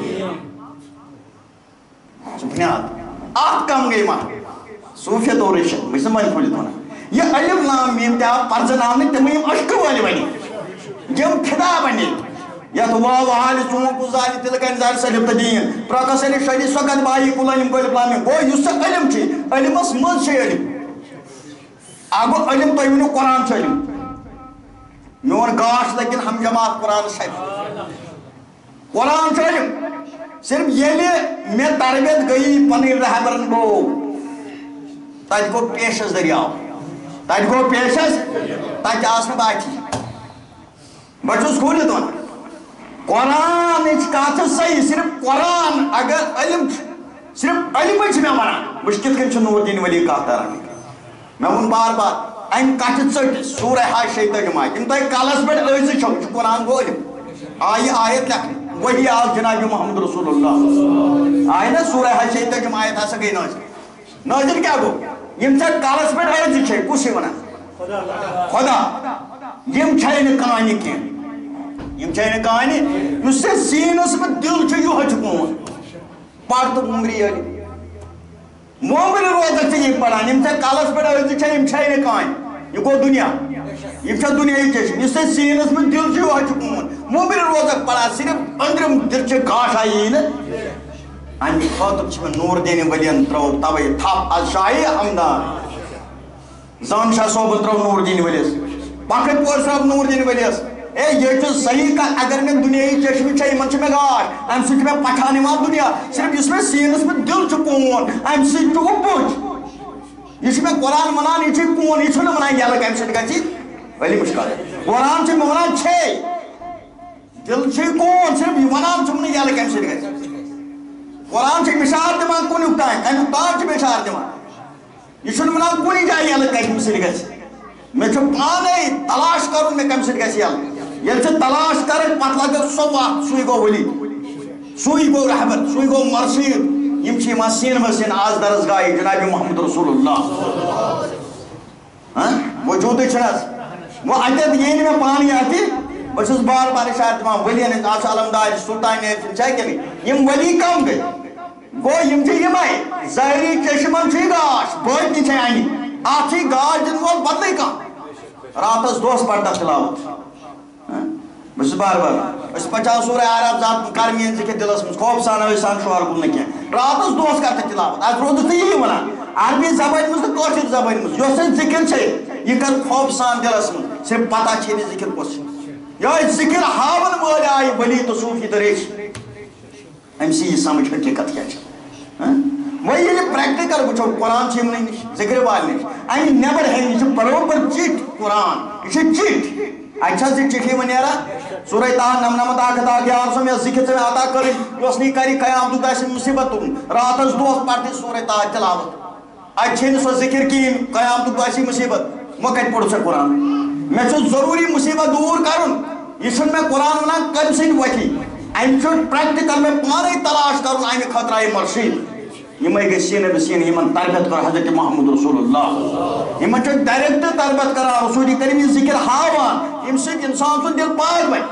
چھُ بُنیاد اَتھ کَم گٔے ما صوٗفیت اور رِشت بہٕ چھُس وۄنۍ کھوٗلِتھ وَنان یہِ علم لام یِم تہِ آو پَرزٕناونہٕ تِم یِم أشکہٕ وٲلۍ بَنے یِم فِدا بَنے یَتھ واو حالہِ ژوٗنٛٹھ کُل زالہِ تِلہٕ کَنہِ زالہِ علم تہٕ دیٖن پرٛکَس ییٚلہِ شَدِ سۄ کَتھ بایی کُل علم گوٚو علم لام گوٚو یُس سُہ علم چھُ علمَس منٛز چھُ علم اَکھ گوٚو علم تُہۍ ؤنِو قرآن چھُ علم میون گاش لٔگِن ہم جماعت قرآنَس شریٖف قرآن چھُ علم صرف ییٚلہِ مےٚ تربیت گٔیی پَنٕنۍ رہبرن گوٚو تَتہِ گوٚو پیشَس دٔریاو تَتہِ گوٚو پیشَس تَتہِ آس نہٕ باقٕے بہٕ چھُس کھوٗلِتھ وَنان قرآنٕچ کَتھ چھِ صحیح صرف قرآن اگر علم چھُ صرف علمٕے چھِ مےٚ وَنان وٕچھ کِتھ کٔنۍ چھُ نوٗر دیٖن ؤلی کَتھ کَران مےٚ ووٚن بار بار اَمہِ کَتھِ ژٔٹۍ سوٗرہ حج 26 آیت یِم تۄہہِ کَلَس پٮ۪ٹھ أزۍ چھو یہِ چھُ قرآن گوٚو علم آیہِ آیت لیکھنہٕ وہی آو جناب محمد رسول اللہ آیہِ نا سوٗرہ حج 26 آیت ہسا گٔے نٲزِل نٲزِل کیٛاہ گوٚو یِم ژےٚ کَلَس پٮ۪ٹھ أزۍ چھے کُس چھے وَنان خۄدا یِم چھے نہٕ کانہِ کینٛہہ یِم چھے نہٕ کانہِ یُس ژےٚ سیٖنَس منٛز دِل چھُ یِہوے چھُ قوم پَر تہٕ مومری ییٚلہِ مومرِ روزَکھ ژٕ یِم پَران یِم ژےٚ کَلَس پٮ۪ٹھ أزۍ چھے یِم چھے نہٕ کانہِ یہِ گوٚو دُنیا یِم چھےٚ دُنیاہٕچ چیٖز یُس ژےٚ سیٖنَس منٛز دِل چھُ یِہوے چھُ قوم مومرِ روزَکھ پَران صرف أنٛدرِم دِلچہِ گاشا یی نہٕ اَمہِ خٲطرٕ چھِ مےٚ نوٗر دیٖن ؤلین ترٛٲو تَوَے تھپھ از شاہی ہمدان زان شاہ صٲبُن ترٛٲو نوٗر دیٖن ؤلِس پَکھٕرۍ پور صٲب نوٗر دیٖن ؤلِس اے یہِ چھُ صحیح کَتھ اگر مےٚ دُنیاہٕچ چشمہٕ چھےٚ یِمن چھُ مےٚ گاش اَمہِ سۭتۍ چھُ مےٚ پَٹھان یِوان دُنیا صرف یُس مےٚ سیٖنَس منٛز دِل چھُ کوٗن اَمہِ سۭتۍ چھُ اُپُج یہِ چھُ مےٚ قرآن وَنان یہِ چھُ کوٗن یہِ چھُنہٕ وَنان یَلہٕ کَمہِ سۭتۍ گژھِ علمٕچ کَتھ قرآن چھُ مےٚ وَنان چھے دِل چھُے کوٗن صرف یہِ وَنان چھُم نہٕ یَلہٕ کَمہِ سۭتۍ گژھِ قرآن چھُ مِثال دِوان کُنیُک تام کَمیُک تام چھُ مِثال دِوان یہِ چھُنہٕ وَنان کُنہِ جایہِ یَلہٕ کَمہِ سۭتۍ گژھِ مےٚ چھُ پانَے تلاش کَرُن مےٚ کَمہِ سۭتۍ گژھِ یَلہٕ ییٚلہِ ژٕ تلاش کَرَکھ پَتہٕ لَگَکھ سۄ وَتھ سُے گوٚو ؤلی سُے گوٚو رہبر سُے گوٚو مرشد یِم چھِ یِوان سیٖنہٕ منٛز سیٖن آز درسگاہہِ جناب محمد رسول اللہ وجوٗدٕے چھُنہٕ حظ وۄنۍ اَتٮ۪تھ یی نہٕ مےٚ پانہٕ اَتھِ بہٕ چھُس بار بار اِشارٕ دِوان ؤلین ہٕنٛدۍ آز چھُ علمدار سُلطان چھا کِنہٕ یِم ؤلی کَم گٔے گوٚو یِم چھِ یِمے ظٲہری چشمن چھُ یہِ گاش بٲطنی چھے اَنہِ اَتھ چھُ گاش دِنہٕ وول بدلٕے کانٛہہ راتَس دۄہَس پَرٕ تَتھ تِلاوت بہٕ چھُس بار بار أسۍ پَران سورہ آرام ذات کر میٛٲنۍ ذِکر دِلَس منٛز خوف سان ٲسۍ سان شوہر گوٚو نہٕ کینٛہہ راتَس دۄہَس کر تَتھ تِلاوت اَز روٗدُس ژٕ یی وَنان عربی زبانہِ منٛز تہٕ کٲشِر زبانہِ منٛز یۄس اَسہِ ذِکر چھے یہِ کر خوف سان دِلَس منٛز صرف پتہ چھے نہٕ ذِکر کۄس چھِ یِہوٚے ذِکر ہاوَن وٲلۍ آیہِ ؤلی تہٕ صوٗفی تہٕ ریٖشۍ أمِس یی سَمٕجھ حقیٖقت کیٛاہ چھِ وۄنۍ ییٚلہِ پرٛٮ۪کٹِکَل وٕچھو قرآن چھُ یِمنٕے نِش ذِکرِ والہِ نِش اَمہِ نٮ۪بر ہٮ۪نۍ یہِ چھِ بروبر چِٹھۍ قرآن یہِ چھِ چِٹھۍ اَتہِ چھا زِ چِٹھی وۄنۍ نیران سورہ طٰہہ 99 یا رسول مےٚ ذِکر ژےٚ مےٚ عطا کٔرٕنۍ یۄس نہٕ یہِ کَرِ قیامتُک گژھِ مُصیٖبت تُلُن راتَس دۄہَس پَر تہِ سورہ طٰہہ تِلاوت اَتہِ چھے نہٕ سۄ ذِکر کِہیٖنۍ قیامتُک گژھِ مُصیٖبت وۄنۍ کَتہِ پوٚرُتھ ژےٚ قرآن مےٚ چھُ ضروٗری مُصیٖبت دوٗر کَرُن یہِ چھُنہٕ مےٚ قرآن وَنان کَمہِ سۭتۍ وۄتھی اَمہِ چھُ پرٛٮ۪کٹِکَل مےٚ پانَے تلاش کَرُن اَمہِ خٲطرٕ آیہِ مرشد یِمے گٔے سیٖنہٕ بہٕ سیٖنہٕ یِمن تربیت کٔر حضرت محمد رسول اللہ یِمن چھُ ڈایریکٹ تربیت کران رسول کریم یہِ ذِکر ہاوان ییٚمہِ سۭتۍ اِنسان سُنٛد دِل پاک بَنہِ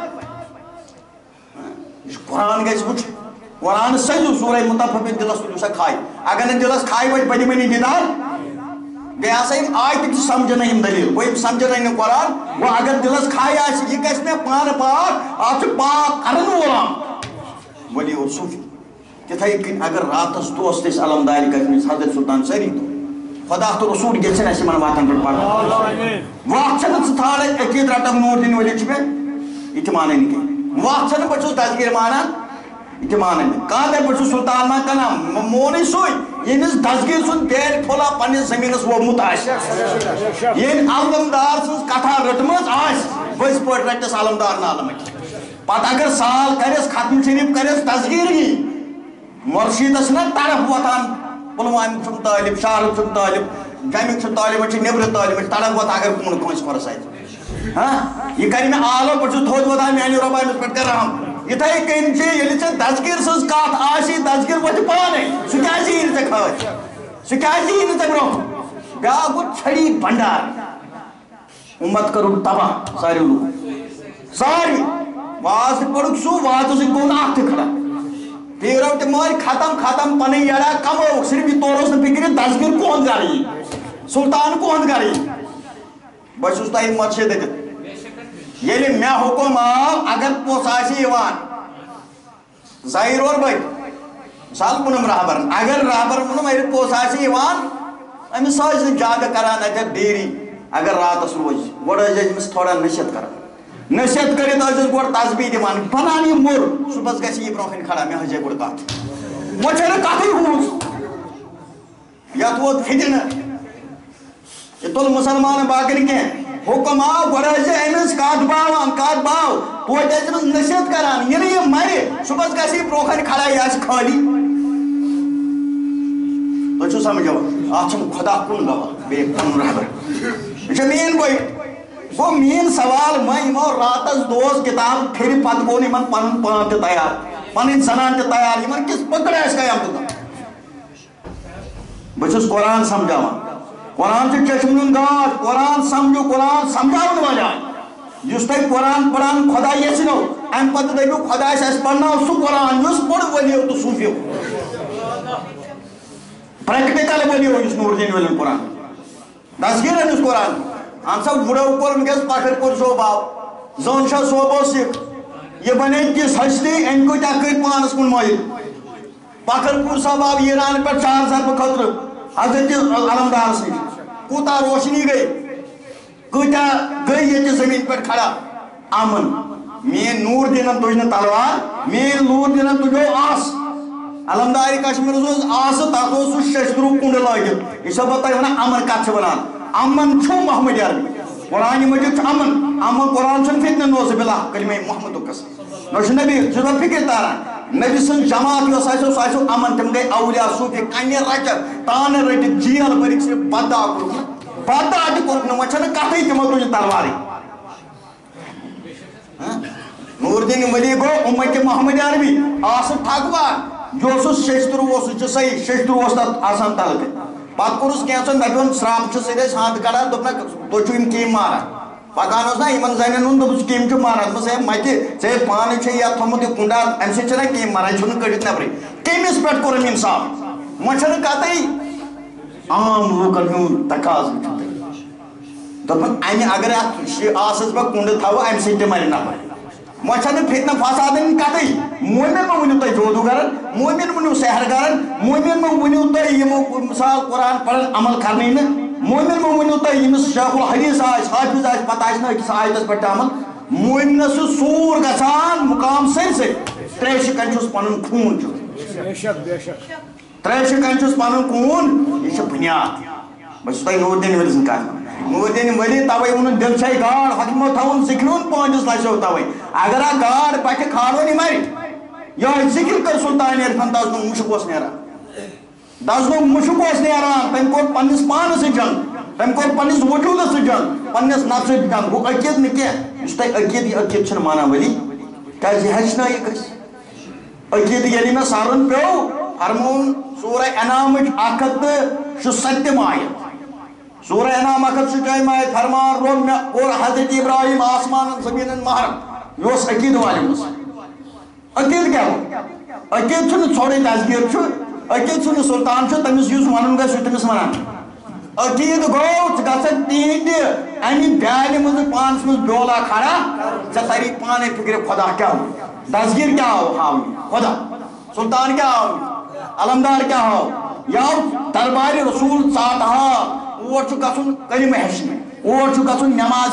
یہِ چھُ قرآن گژھِ وٕچھُن قرآن سٔجِو سورہ مُتفِفین دِلس تُلِو سا کھاے اگر نہٕ دِلس کھاے وۄتھِ بہٕ دِمے نہٕ دیٖدار بیٚیہِ ہسا یِم آیتہٕ تہِ سمجھنَے یِم دٔلیٖل گوٚو یِم سمجھنَے نہٕ قرآن وۄنۍ اگر دِلس کھاے آسہِ یہِ گژھِ مےٚ پانہٕ پاک اَتھ چھُ پاک کرن وول آمُت ؤلی اور صوٗفی تِتھَے کٔنۍ اگر راتَس دۄہَس تہِ أسۍ علمدارِ کَرِ حضرت سُلطان سٲری دۄہ خۄدا تہٕ رسوٗل گژھن اَسہِ یِمن واتن پٮ۪ٹھ پَرُن وَتھ چھَنہٕ ژٕ ژھانٛڈ اَتہِ عقیٖد رَٹَکھ نوٗر دیٖن ؤلی چھُ مےٚ یہِ تہِ مانَے نہٕ کینٛہہ وقت چھنہ بچو دسگیر مانان یہ مانان کہاں دے بچو سلطان مان کنا مونی سوئی یمس دسگیر سن دیر پھولا پنس زمینس وومت آس یم علمدار سن کتھا رٹمز آس بس پٹ رٹس علمدار نالمک پتہ اگر سال کرس ختم شریف کرس دسگیر ہی مرشیدس نا طرف واتان پلوامک چھم طالب شہرک چھم طالب جمک چھم طالب نبر طالب طرف وات اگر کون کنس کھورس یہ کر میں آلو پہ تھوت وتا میانہ رۄبامس پہ کر رحم اتھے کن یل دسگیر سز کت آسی دسگیر وت پانے سہ کیازِ یی نہٕ ژےٚ کھٲج سہ کیازِ یی نہٕ ژےٚ برونٛہہ بیاکھ گوٚو چھڑی بنڈار امت کرُن تباہ سارے لوگ سارے واز تہ پوٚرُکھ سُہ وازٕ سۭتۍ گوٚو نہٕ اکھ تہِ کھڑا پیرو تہِ مٲرۍ ختم پنٕنۍ یڑا کمووُکھ صرف یہ تور اوس نہٕ فکرِ دسگیر کُہُنٛد گرٕ یی سلطان کُہُنٛد گرٕ یی بہٕ چھُس تۄہہِ مرشد دِتھ ییٚلہِ مےٚ حُکم آو اگر پوٚژھ آسہِ یِوان ظٲہِر اور بٔتۍ مثال ووٚنُم رہبرن اگر رہبرن ووٚنُم ییٚلہِ پوٚژھ آسہِ یِوان أمِس ٲسۍ نہٕ زیادٕ کران اَتٮ۪تھ ڈیری اگر راتس روزِ گۄڈٕ ٲسۍ أمِس تھوڑا نصیحت کران نصیحت کٔرِتھ ٲسِس گۄڈٕ تسبیح دِوان بنان یہِ موٚر صُبحس گژھِ یہِ برونٛہہ کَنہِ کھڑا مےٚ حظ گۄڈٕ کتھ وۄنۍ چھےٚ نہٕ کتھٕے ہُہُس یتھ ووت فِتنہٕ یہ تل مسلمان باقین کینٛہہ حکم آو گۄڈٕ ٲسۍ أمِس کتھ باو توتہِ ٲسۍ أمِس نصیحت کران ییٚلہِ یہِ مرِ صُبحس گژھِ یہِ برونٛہہ کَنہِ کھڑا یہِ آسہِ خٲلی تُہۍ چھِو سمجھاوان اتھ چھُنہٕ خدا کُن گواہ بیٚیہِ پنُن رہبر یہِ چھُ میٛٲنۍ بٔے گوٚو میٛٲنۍ سوال وۄنۍ یِمو راتس دوس کِتاب پھِرِ پتہٕ گوٚو نہٕ یِمن پنُن پان تہِ تیار پنٕنۍ زنان تہِ تیار یِمن کِژھ پٔکٕر آسہِ قیامتُک دۄہ بہٕ چھُس قرآن سمجھاوان قرآن چھُ چشمن گاش قرآن سمجھو قرآن سمجھاون وٲلۍ آے یُس تۄہہِ قرآن پران خۄدا یژھنو امہِ پتہٕ دٔپِو خۄدا چھُ اَسہِ پرناو سُہ قرآن یُس پوٚر ؤلِو تہٕ صوٗفیو پریکٹِکل ؤلِو یُس نوٗر دیٖن وٲلٮ۪ن قرآن دسگیٖرن یُس قرآن اہن سا وُڑو کوٚر ونکیٚس پکھر پوٗر صٲب آو زٲن شاہ صٲب اوس سِکھ یہِ بنے تِژھ ہستی أمۍ کۭتیاہ کٔرۍ پانس کُن مٲیِل پکھر پوٗر صٲب آو ایران پٮ۪ٹھ چار ضربہٕ خٲطرٕ حضرت علمدارس نش کوٗتاہ روشنی گٔے کۭتیاہ گٔے ییٚتہِ زٔمیٖن پٮ۪ٹھ کھڑا امن میٛٲنۍ نوٗر دیٖنن تُج نہٕ تلوار میٛٲنۍ نوٗر دیٖنن تُجو آس علمدارِ کشمیٖرس اوس آسہٕ تتھ اوس سُہ ششتروٗ کُنڈ لٲگِتھ یہِ چھسو بہٕ تۄہہِ ونان امن کتھ چھِ ونان امن چھُ محمد عربی قرآن مجیٖد چھُ امن قرآن چھُنہٕ فتنہٕ نوزِ بِلا کلمہ محمدُک قسم نہ چھُ نبی چھُس بہٕ فکر تاران نبی سٕنٛز جماعت یۄس آسیو سُہ آسیو امن تِم گٔے اولیاء صوٗفی کنہِ رچکھ تانہٕ رٔٹِتھ جیل بٔرِکھ صرف بدعا کوٚرُکھ نہٕ بدعا تہِ کوٚرُکھ نہٕ وۄنۍ چھنہٕ کتھٕے تِمو تُج تلوارٕے نوٗر دیٖن ؤلی گوٚو اُمتِ محمد عربی آسہٕ ٹھگوار یہِ اوسُس ششتروٗ اوس سُہ چھُ صحیح ششتروٗ اوس تتھ آسان تلہٕ کٔنۍ پتہٕ کوٚرُس کینٛژن دپیٚون شرٛامپہٕ چھِ سۭتۍ أسۍ ہنٛد کڑان دوٚپنکھ تُہۍ چھِو یِم کیٚمۍ ماران پکان اوس نا یِمن زنٮ۪ن ہُنٛد دوٚپُس کیٚمۍ چھِ ماران دوٚپمس ہے متہِ ژےٚ پانہٕ چھے یتھ تھوٚمُت یہِ کُنڈال امہِ سۭتۍ چھِنہ کیٚمۍ ماران چھُنہٕ کٔڑِتھ نٮ۪برٕے کٔمِس پٮ۪ٹھ کوٚرُم انصاف وۄنۍ چھنہٕ کتھٕے عام لوٗکن ہُنٛد تقاضہٕ چھُ دوٚپُن امہِ اگر اتھ آسس بہٕ کُنڈٕ تھاوٕ امہِ سۭتۍ تہِ مرِ نفر وۄنۍ چھنہٕ فتنہٕ فسادن کتھٕے مومِن مہ ؤنِو تُہۍ جودوٗگرن مومِن ؤنِو سحر گرن مومِن مہ ؤنِو تُہۍ یِمو مثال قرآن پران عمل کرنٕے نہٕ مومِن مہ ؤنِو تُہۍ ییٚمِس شیخ الحدیث آسہِ حافظ آسہِ پتہٕ آسہِ نہٕ أکِس آیتس پٮ۪ٹھ عمل مومِنس چھُ سوٗر گژھان مُقام سٲرسٕے ترٛیٚیہِ شِکن چھُس پنُن خوٗن چھُ ترٛیٚیہِ شِکن چھُس پنُن خوٗن یہِ چھِ بُنیاد بہٕ چھُس تۄہہِ نوٗر دیٖن وٲلۍ سٕنٛز کتھ نوٗر دیٖن ؤلی توے ووٚنُن دِل چھے گاڈ حکمو تھاوُن ذِکرُن 5 لچھو توے اگر اکھ گاڈ پکہِ کھالون یہِ مرِ یِہوٚے ذِکر کٔر سُلطان عرفان دزنُک مُشُک اوس نیران دزنُک مُشُک اوس نیران تٔمۍ کوٚر پننِس پانس سۭتۍ جنگ تٔمۍ کوٚر پننِس وجوٗدس سۭتۍ جنگ پننِس نفسہٕ سۭتۍ جنگ گوٚو عقیٖد نہٕ کینٛہہ یُس تۄہہِ عقیٖد یہِ عقیٖد چھِنہٕ مانان ؤلی کیازِ یہِ ہیٚچھنٲیِکھ أسۍ عقیٖد ییٚلہِ مےٚ سرُن پیوٚو فرمووُن سورہ انعامٕچ 137 آیت سورہ انعام 137 آیت فرمان روٚن مےٚ کوٚر حضرت ابراہیم آسمانن زٔمیٖنن محرم یہِ اوس عقیٖد والٮ۪ن منٛز عقیٖد کیٛاہ گوٚو عقیٖد چھُنہٕ ژھوٚرٕے دسگیٖر چھُ عقیٖد چھُنہٕ سُلطان چھُ تٔمِس یُس وَنُن گژھِ سُہ تٔمِس وَنان عقیٖد گوٚو ژٕ گژھکھ تِہنٛدِ اَمہِ بیالہِ منٛز پانس منٛز بیولا کھڑا ژےٚ تری پانے فِکرِ خۄدا کیٛاہ آو دسگیٖر کیٛاہ آو ہاونہِ خۄدا سُلطان کیٛاہ آو علمدار کیٛاہ آو یہِ آو دربارِ رسوٗل ژاٹہٕ ہاو اور چھُ گژھُن کلمہٕ ہیٚچھنہِ اور چھُ گژھُن نٮ۪ماز ہیٚچھنہِ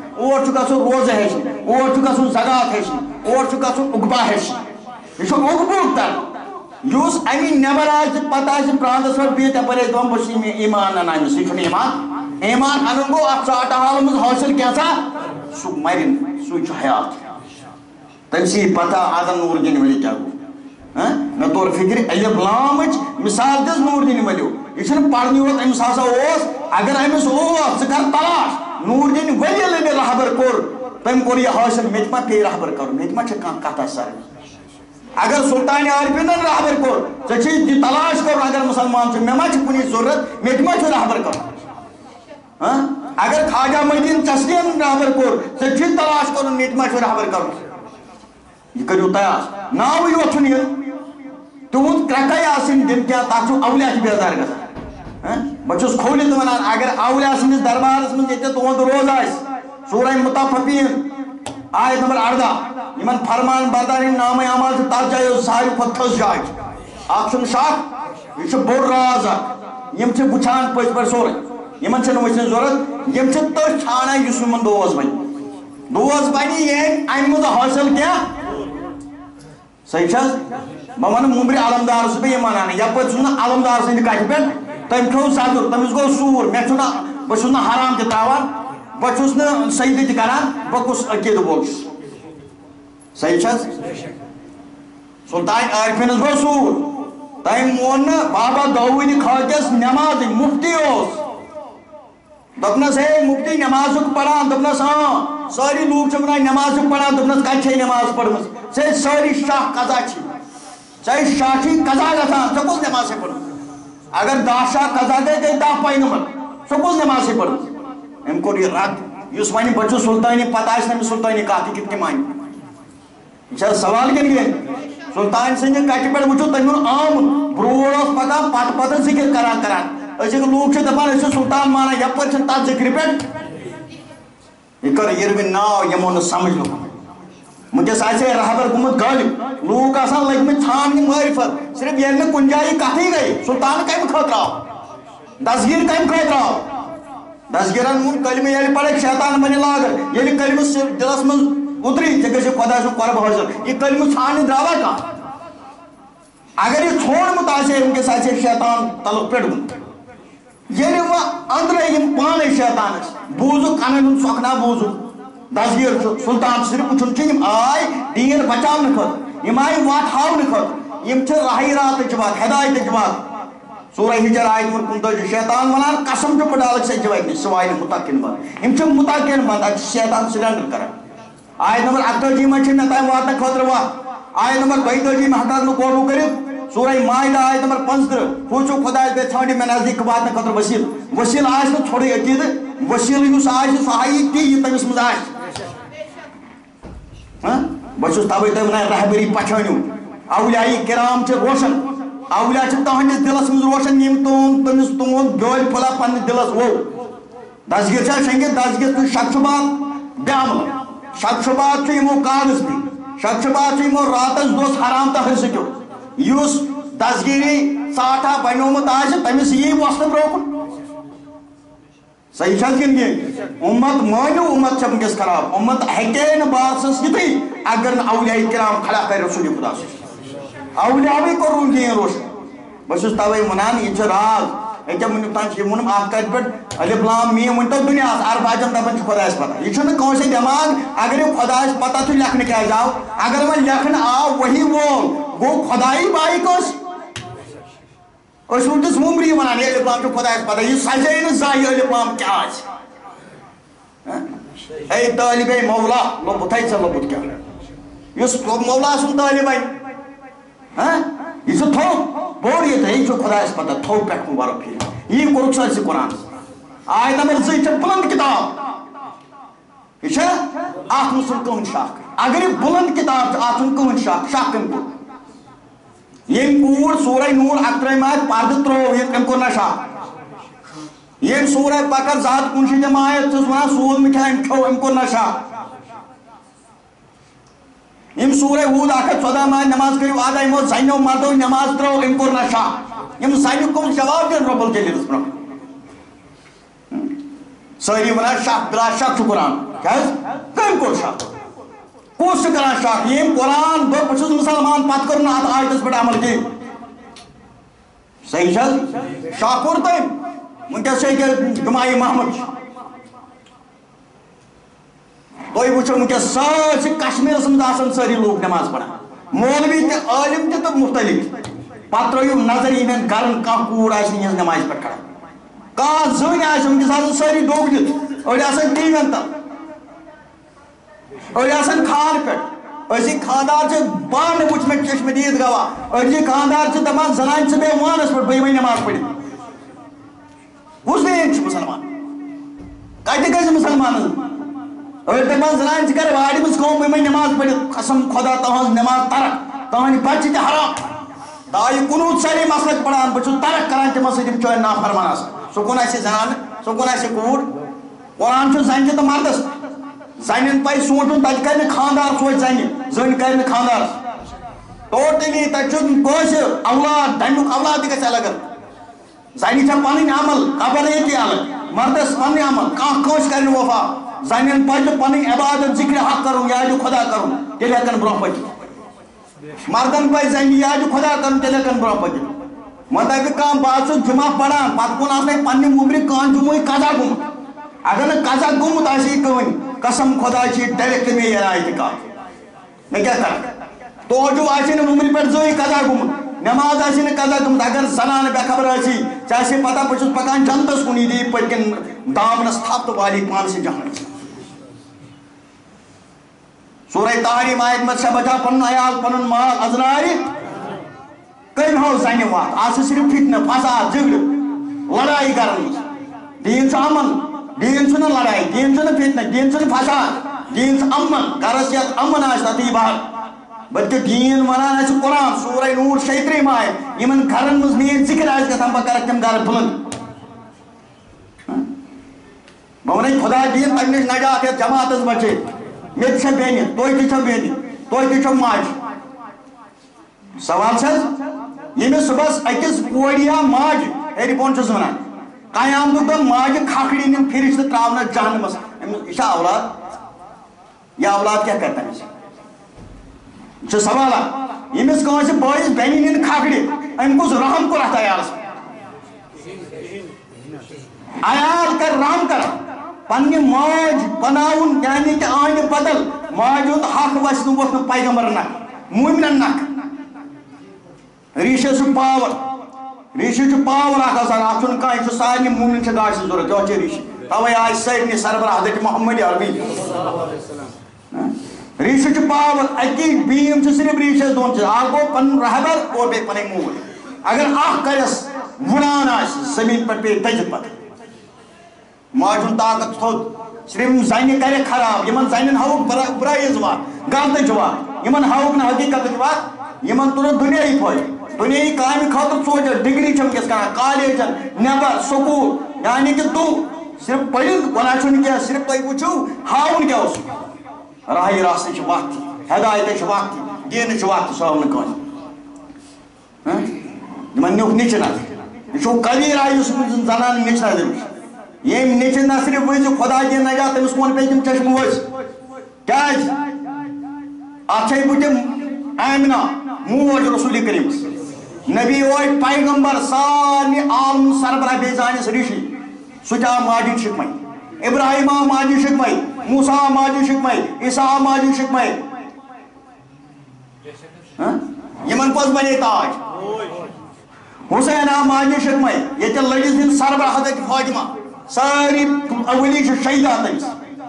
اور گھن روزہ ہیچن اور گھن زکات ہیچن اور گھن اقبا ہیچن یہ اقبوک تر اس امی نبر پتہ پرانس پہ بہت یپر بس ایمان ان امس یہ ایمان ایمان ان گو ات ژاٹہ حال من حاصل کیا سہ مرن سہ حیات تم سی پتہ آدم نور دین ولی کیا گو مے طور فکر الف لام مثال دس نور دین ولیو یہ پڑھنے یوت امس ہسا اگر امس ثہ کر تلاش نور دین ولی یل رہبر کور تم کور یہ حاصل مت ما پی رہبر کر مت ما کتھ سر اگر سلطان عارفین رہبر کور ژے تلاش کر اگر مسلمان مے ما کن ضرورت مت ما رہبر کر اگر خواجہ مدین تسلیم رہبر کور ژے تلاش کر مت ما رہبر کر یہ کرو تیار ناو یوت یہ تہد کرکے آن دن کیا تک اولیاء بیدار گھان بہت کھولت ونان اگر اولیاء سندس دربارس من یہ تہد روز آس سورہ مطففین آیت نمبر 18 یمن فرمان بردار نام اعمال سے تر جائے ساری کھت تھز جائے اخ شاک یہ بوڑ راز یم وچان پز پہ سورے یمن وچن ضرورت یم تر چھانان اس من دوست بن دوست بنی یہ ام مز حاصل کیا صحیح بہ ون ممبر علمدار بہ یہ ونان یپر علمدار سند کتھ پہ تم کھو سدر تمس گو سور بہت حرام تہ تراوان بہت نا سجدہ تہ کران بہ کس عقید وول صحیح سلطان عارفین گو سور تم مون بابا داؤد خاکس نماز مفتی دپنس ہے مفتی نماز پڑھان دپنس ہاں ساری لوگ ونان نماز پڑھان دپنس کتھ نماز پڑھمز ژے ساری شاہ قضا ژے شاہ قضا گژھان ژے کس نماز پڑھ اگر 10 شاہ قضا گئی 10 پینمت ژے کس نماز پڑھ ام کور یہ رد اس ون بچہ سلطانی پتہ آس سلطانی کت کت مان یہ سوال کن گئی سلطان سند کتھ پہ وچو تم عام برور پکان پتہ پتہ ذکر کران لوگ دپان سلطان مانا یپر تر ذکر پہ یہ کر یہ ناو یمو سمجھ لو ونکس آسے رہبر گومت غالب لوگ آسان لگمت ژھانڈنہ معرفت صرف یل نہ کن جائیں کتھی گئی سلطان کم خاطر آو دستگیر کم خاطر آو دستگیرن مون کلمہ یل پڑھ شیطان بنی لاگر یل کلمہ دلس من اتری ژے گژھِ خدا سُنٛد قرب حٲصِل یہ کلمہ ژھانڈنہ درٛاوا کانٛہہ اگر یہ ژھونڈمت آسے ونکس آسے شیطان تلک پیٹمت یل وہ اندرے یم پانے شیطانس بوزو کنن ہند سوکھنا بوزو دستگیر سلطان صرف وچھن کہ یم آئی دین بچاؤن خٲطرٕ یم آئی وات ہاؤن خٲطرٕ یم چھ راہ راتٕچ وات ہدایتٕچ وات سورہ ہجر آیت نمبر 35 شیطان ونان قسم چھ پڑالک سے جواب سوائے متقن بند یم چھ متقن بند ات شیطان سرنڈر کران آیت نمبر 38 من چھ نتایم واتن خٲطرٕ وات آیت نمبر 32 من ہکار نہ قوبو کٔرِتھ سورہ مائدہ آیت نمبر 35 پوچھو خدا بے ژھانڈِ مے نزدیک واتن خٲطرٕ وسیل وسیل آسہِ نہٕ ژھوڑٕے عقیدٕ وسیل یُس آسہِ سُہ ہایی تی یہِ تٔمِس منٛز آسہِ بہٕ چھُس تَوَے تۄہہِ وَنان رہبری پہچٲنِو اولیاء کرام چھِ روشن اولیاء چھِ تُہنٛدِس دِلس منٛز روشن یِم تُہُنٛد بیول پھٕلا پننِس دِلس وو دستگیر چھا شنٛگِتھ دستگیر چھُ شک شُبات بیامل شک شُبات چھُ یِمو کاغذ تہِ شک شُبات چھُ یِمو راتس دۄہس حرام تہر سۭتیو یُس دستگیری ژاٹھا بنیومُت آسہِ تٔمِس یی وۄستہٕ برونٛہہ کُن صحیح چھا کِنہٕ کینٛہہ اُمت مٲنِو اُمت چھےٚ وٕنکٮ۪س خراب اُمت ہیٚکے نہٕ باسس یِتھٕے اگر نہٕ اولیاء کرام کھڑا کرِ رسول خدا صٲب اولیاوٕے کوٚرُن دین روشن بہٕ چھُس تَوَے وَنان یہِ چھُ راز أکیٛاہ وٕنیُک تام چھِ یہِ ووٚنُم اَتھ کَتھِ پٮ۪ٹھ الف لام میٖم ؤنۍتو دُنیاہَس عرباجَن دَپان چھِ خۄدایَس پَتہ یہِ چھُنہٕ کٲنٛسے دٮ۪ماغ اگر یہِ خۄدایَس پَتہ چھُ لیکھنہٕ کیٛازِ آو اگر وۄنۍ لیکھنہٕ آو وحی وول گوٚو خۄدایی بایہِ کٲنٛسہِ أسۍ روٗدِس مُمری وَنان الف لام چھُ خۄدایَس پَتہ یہِ سَجے نہٕ زانٛہہ یہِ الف لام کیٛاہ آسہِ اے طٲلِبے مولا لوٚبُتھے ژےٚ لوٚبُت کیٛاہ یُس مولا سُنٛد طٲلِب بَنہِ یہ تھو بوڑ یہ تھے یہ خدایس پتہ تھو پٮ۪ٹھ کُن ورق پھیرِ یی کوٚرُکھ سٲرسٕے قرآنس آیت نمبر 2 چھِ بُلند کِتاب یہ چھا اتھ منٛز چھُنہٕ کٕہٕنۍ شک اگر یہ بُلند کِتاب چھِ اتھ چھُنہٕ کٕہٕنۍ شک کٔمۍ کوٚر ییٚمۍ کوٗر سورہ نوٗر 11 آیت پردٕ ترٛوو أمۍ کوٚر نہ شک ییٚمۍ سورہ بقر 219 آیت چھُس ونان سوٗد مہٕ کھےٚ أمۍ کھیوٚو أمۍ کوٚر نہ شک یم سورہ ہود 114 آیت نماز کٔرِو ادا یمو زنیو مردو نماز ترٛوو أمۍ کوٚر نہ شک یم زنہِ کُن جواب دِن رۄب الجلیلس برونٛہہ ساری ونان شک بلا شک قرآن کم کور شک کس کران شک یم قرآن بہت مسلمان پتہ کر ات آیتس پہ عمل کی صحیح شک کور تم ونکس جمعہ محمد تھی وچو ونکس سارے کشمیرس مز ساری لوگ نماز پڑھان مولوی تہ عالم تہ تو مختلف پتہ ترو نظر ان گرن کھانا کور آس نماز پہ کھڑا کھانا زن آس ونکس ساری ڈوبلت اڑ آسان ٹی وین تل اڑ آسان کھان پہ اسی خاندار پانے وچ میں چشم دید گواہ اڑی خاندار دپان زنان ژٕ بیٚہہ وانس پہ بہٕ نماز پڑھت کس دین مسلمان کتہ گژھِ مسلمان اڑ دپان زنان ژٕ کر وارِ منٛز کٲم بہٕ نماز پڑھت قسم خدا تہذ نماز ترک تہندِ بچہ تہ حرام دایہِ کُنوُہ ساری مسلک پڑھان بہٕ چھُس ترک کران تمن سۭتۍ بچٲرۍ نافرمان آسان سکون آسہِ زنان سکون آسہِ کوٗر قرآن چھُ زنہِ تہٕ مردس زنین پہ سونچن تب کر خاندار سوچ زن کر خاندار ٹوٹلی تک اولاد تمیک اولاد تک الگ زنی پن عمل قبر یہ الگ مردس پن عمل کس کر وفا زنین پہ پن عبادت ذکر حق کرن یاد خدا کرن تیل ہکن برہ پک مردن پہ زن یاد خدا کرن تیل ہکن برہ پک مطلب کم بات جمعہ پڑھان پتہ کن آس پنہ ممبر کان جمعہ قضا گومت اگر قضا گومت آ کہین قسم خدا چی ڈائریکٹ میں یہ آئی تھی کہا میں کیا کرا توجہ آسی نے ممبر پر زوئی قضا گومت نماز آسی نے قضا گومت اگر زنان بے خبر آسی چاہے پتہ پچھس پکان جنتس کنی دی پتکن دامنس تھاپ تو والی پان سے جہاں سورہ تحریم آیت میں سے بچا پنن عیال پنن مال ازناری کم ہو زنی وات آسی صرف فتنہ فساد جھگڑ لڑائی کرنی دین سے امن دین چھُنہٕ لڑائی دین چھُنہٕ فتنہ دین چھُنہٕ فساد دین چھُ امن گرس یتھ امن آسہِ تتی بہر بلکہ دین ونان آسہِ قرآن سورہ نور 36 آیت یمن گرن منٛز میٲنۍ ذکر آسہِ گژھان بہٕ کرکھ تِم گر بلند بہٕ ونے خدا دین تمہِ نِش نجات یتھ جماعتس بچے مےٚ تہِ چھےٚ بیٚنہِ تُہۍ تہِ چھو بیٚنہِ تُہۍ تہِ چھو ماجہِ سوال چھِ حظ ییٚمِس صُبحس أکِس کورِ یا ماجہِ ہیٚرِ بۄن چھُس ونان قیامتُک دۄہ ماجہِ کھکھڑِ نِن فرشتہٕ تراونس جہنمس یہ چھا اولاد یہ اولاد کیا کرتا ہے یہ سوالات یمس کانسہ بٲیس بیٚنہِ نِن کھکھڑِ أمۍ کُس رحم کوٚر اتھ عیالس عیال کر رحم کر پننہِ ماج بناوُن یعنی کہ آنہِ بدل ماجہِ ہُنٛد حق وسہِ نہٕ ووٚتھ نہٕ پیغمبرن نکھ مومنن نکھ ریٖشس چھُ پاور ریٖشہِ چھُ پاور اکھ آسان اتھ چھُنہٕ کانٛہہ یہِ چھُ سارنٕے مومنن چھِ گاش ضروٗرت یہِ چھِ ریٖشہِ توے آیہِ سارنٕے سربراہ حضرت محمد عربی ریٖشہِ چھُ پاور اکی بیٖم چھُ صرف ریٖشس دۄن چیٖزن اکھ گوٚو پنُن رہبر اور بیٚیہِ پنٕنۍ موج اگر اکھ کرٮ۪س وُڑان آسہِ زمیٖن پٮ۪ٹھ پیٚیہِ دٔزِتھ پتہٕ ماجہِ ہُنٛد طاقت تھوٚد صرف زنہِ کرِ خراب یمن زنٮ۪ن ہاوُکھ برٲیِز وات غلطٕچ وات یمن ہاوُکھ نہٕ حقیٖقتٕچ وات یمن تُلُکھ دُنیٲیی فٲیدٕ دُنیٲیی کامہِ خٲطرٕ ژوٗنٛٹھۍ ڈگری چھِ وٕنکٮ۪س کران کالیجن نٮ۪بر سکوٗل یعنی کہ تُم صرف پٔرِتھ ونان چھُنہٕ کینٛہہ صرف تُہۍ وٕچھِو ہاوُن کیٛاہ اوس راہِ راستہٕ چھِ وقت ہدایتٕچ چھِ وقت دیٖنٕچ وقت سُہ ہاو نہٕ کٲنٛسہِ یِمن نیُک نِچہِ نظر یہِ چھُو کبیٖرا یُس زنان نِچہِ نظر وٕچھ ییٚمۍ نِچہِ نظرِ وٕچھِ خۄدا دِیِن نجات تٔمِس کُن پیٚیہِ تِم چشمہٕ ؤسۍ کیٛازِ اتھ چھے بٕتھِ آمِنہ موج رسول کریٖمس نبی اوے پیغمبر سارنٕے عالمن سربراہ بیٚیہِ زانٮ۪س رِشی سُہ تہِ آو ماجہِ ہِنٛدۍ شِکمَے ابراہیم آو ماجہِ شِکمَے موسیٰ آو ماجہِ شِکمَے عیسیٰ آو ماجہِ شِکمَے یمن کۄس بنے تاج حسین آو ماجہِ شِکمَے ییٚتہِ لٔڑِس ہِنٛدۍ سربراہ حضرت فاطمہ سٲری اولی چھِ شہیدہ تٔمِس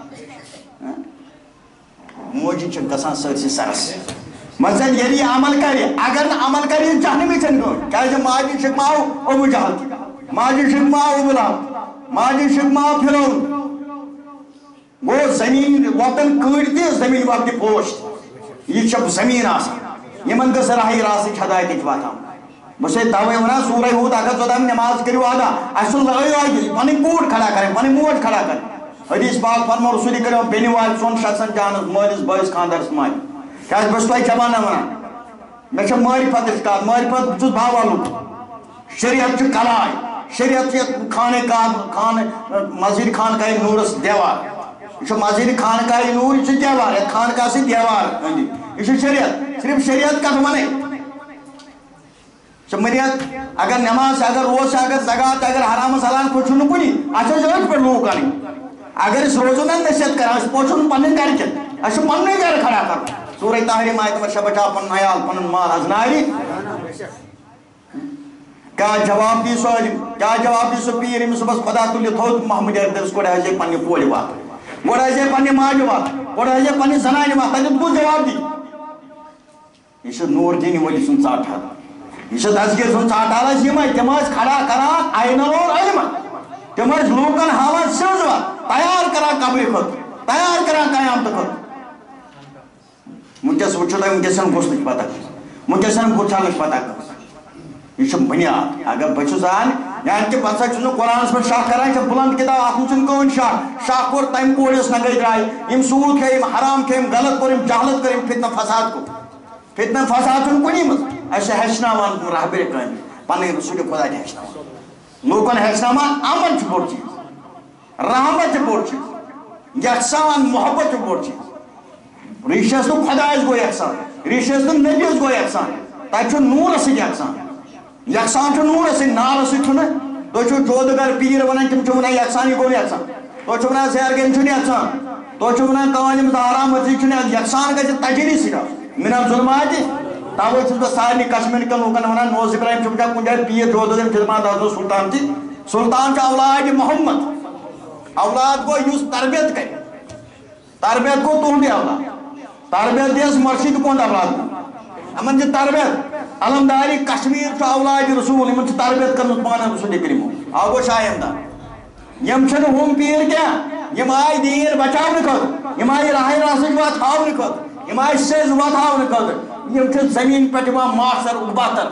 موجی چھِ گژھان سٲرسٕے سرس مثلاً ییٚلہِ یہِ عمل کرِ اگر نہٕ عمل کرِ یہِ جہنمی چھنہٕ گٔمٕژ کیٛازِ ماجہِ شِکمہٕ آو ابوٗ جہل ماجہِ شِکمہٕ آو ابوٗ لہب ماجہِ شِکمہٕ آو فرعون گوٚو زمیٖن وۄپدن کٔڑۍ تہِ زمیٖن وۄپدِ پوش تہِ یہِ چھِ زمیٖن آسان یِمن گٔژھ راہہِ راستٕچ ہدایتٕچ وتھ آسٕنۍ بہٕ چھُسے توے ونان سورہ ہوٗد 114 نماز کٔرِو ادا اَسہِ لٲیِو اَتہِ پنٕنۍ کوٗر کھڑا کرٕنۍ پنٕنۍ موج کھڑا کرٕنۍ حدیث پاک فرمو رسول کریم بیٚنہِ والہِ ژۄن شخصن جانس مٲلِس بٲیِس خاندارس ماجہِ کیٛازِ بہٕ چھُس تۄہہِ جوانن ونان مےٚ چھےٚ معرفتٕچ کتھ معرفت بہٕ چھُس باوالُک شریعت چھُ کلاے شریعت خانہ مسجد خانقاہ نورس دیوار یہ مسجد خانقاہ نور یہ دیوار یہ خانقاہ سے دیوار یہ شریعت صرف شریعت کت ون شریعت اگر نماز اگر روز اگر زکات اگر حرام حلال پوچھو نا کنی اچھا ضرورت پہ لوگ کریں اگر اس روزو نا نصیحت کریں پوچھو نا پنن گھر کن اچھا پنن گھر کھڑا کر سورہ تحریم آیت میں بچا پن عیال پن مال حزناری کیا جواب دی سو علم کیا جواب دی سو پیر امس صبح خدا تلی تھوت محمد اردرس کو رہے پنی پولی بات وہ رہے پنی ماج بات وہ رہے پنی زنانی بات تجھے کو جواب دی یہ نور دینی ولی سن ساٹھا یہ دسگیر سن ساٹھا یہ میں تمہاز کھڑا کران آئین اور علم تمہاز لوکن ہاوان سرزوا تیار کران قبری خود تیار کران قیامت خود مجھے سوچتا ہے مجھے سن گوشت پتا مجھے سن گوچھالش پتا یہ بنیاد اگر بچان یعنی کہ بسا چھ قرآن میں شاہ کران بلند کتاب اتھ کون شاہ کور تم کورس نگے درائے یم سود کھیم حرام کھیم غلط کورم جہلت کرم فتنہ فساد کو فتنہ فساد کنی مز اسے ہچناوان رہبر کام پنہ رسول خدا ہچناوان لوکن ہچناوان امن چھ بوڑ چیز رحمت چھ بوڑ چیز یکسان محبت چھ بوڑ چیز ریشس تو خدا گو یکسان ریشس تو نبیس گو یکسان تک نور سی یکسان یکسان چھ نور سی نار سی چھنا تو چھ جودگر پیر ونان تم چھ ونان یکسانی گو یکسان تو چھ ونان زہر گن چھ یکسان تو چھ ونان قوانین حرام ورزی چھ یکسان گژھِ تجری سی من الظلمات تاوے چھس بہ سارنی کشمیر کن لوکن ونان نوز ابراہیم چھُ کن جائے پیر جودگر جزمان دادو سلطان تھی سلطان چھ اولاد محمد اولاد کو یس تربیت کر تربیت کو تہندی اولاد تربیت دیس مرشد کون اولاد امن چھ تربیت علمداری کشمیر چھ اولاد رسول امن چھ تربیت کرن پانہ رسول کریم آگو شایندہ یم چھن ہم پیر کیا یم آئی دین بچاون خاطر یم آئی راہ راستہ وات ہاون خاطر یم آئی سیز وات ہاون خاطر یم چھ زمین پہ یوان معاشر اقباتر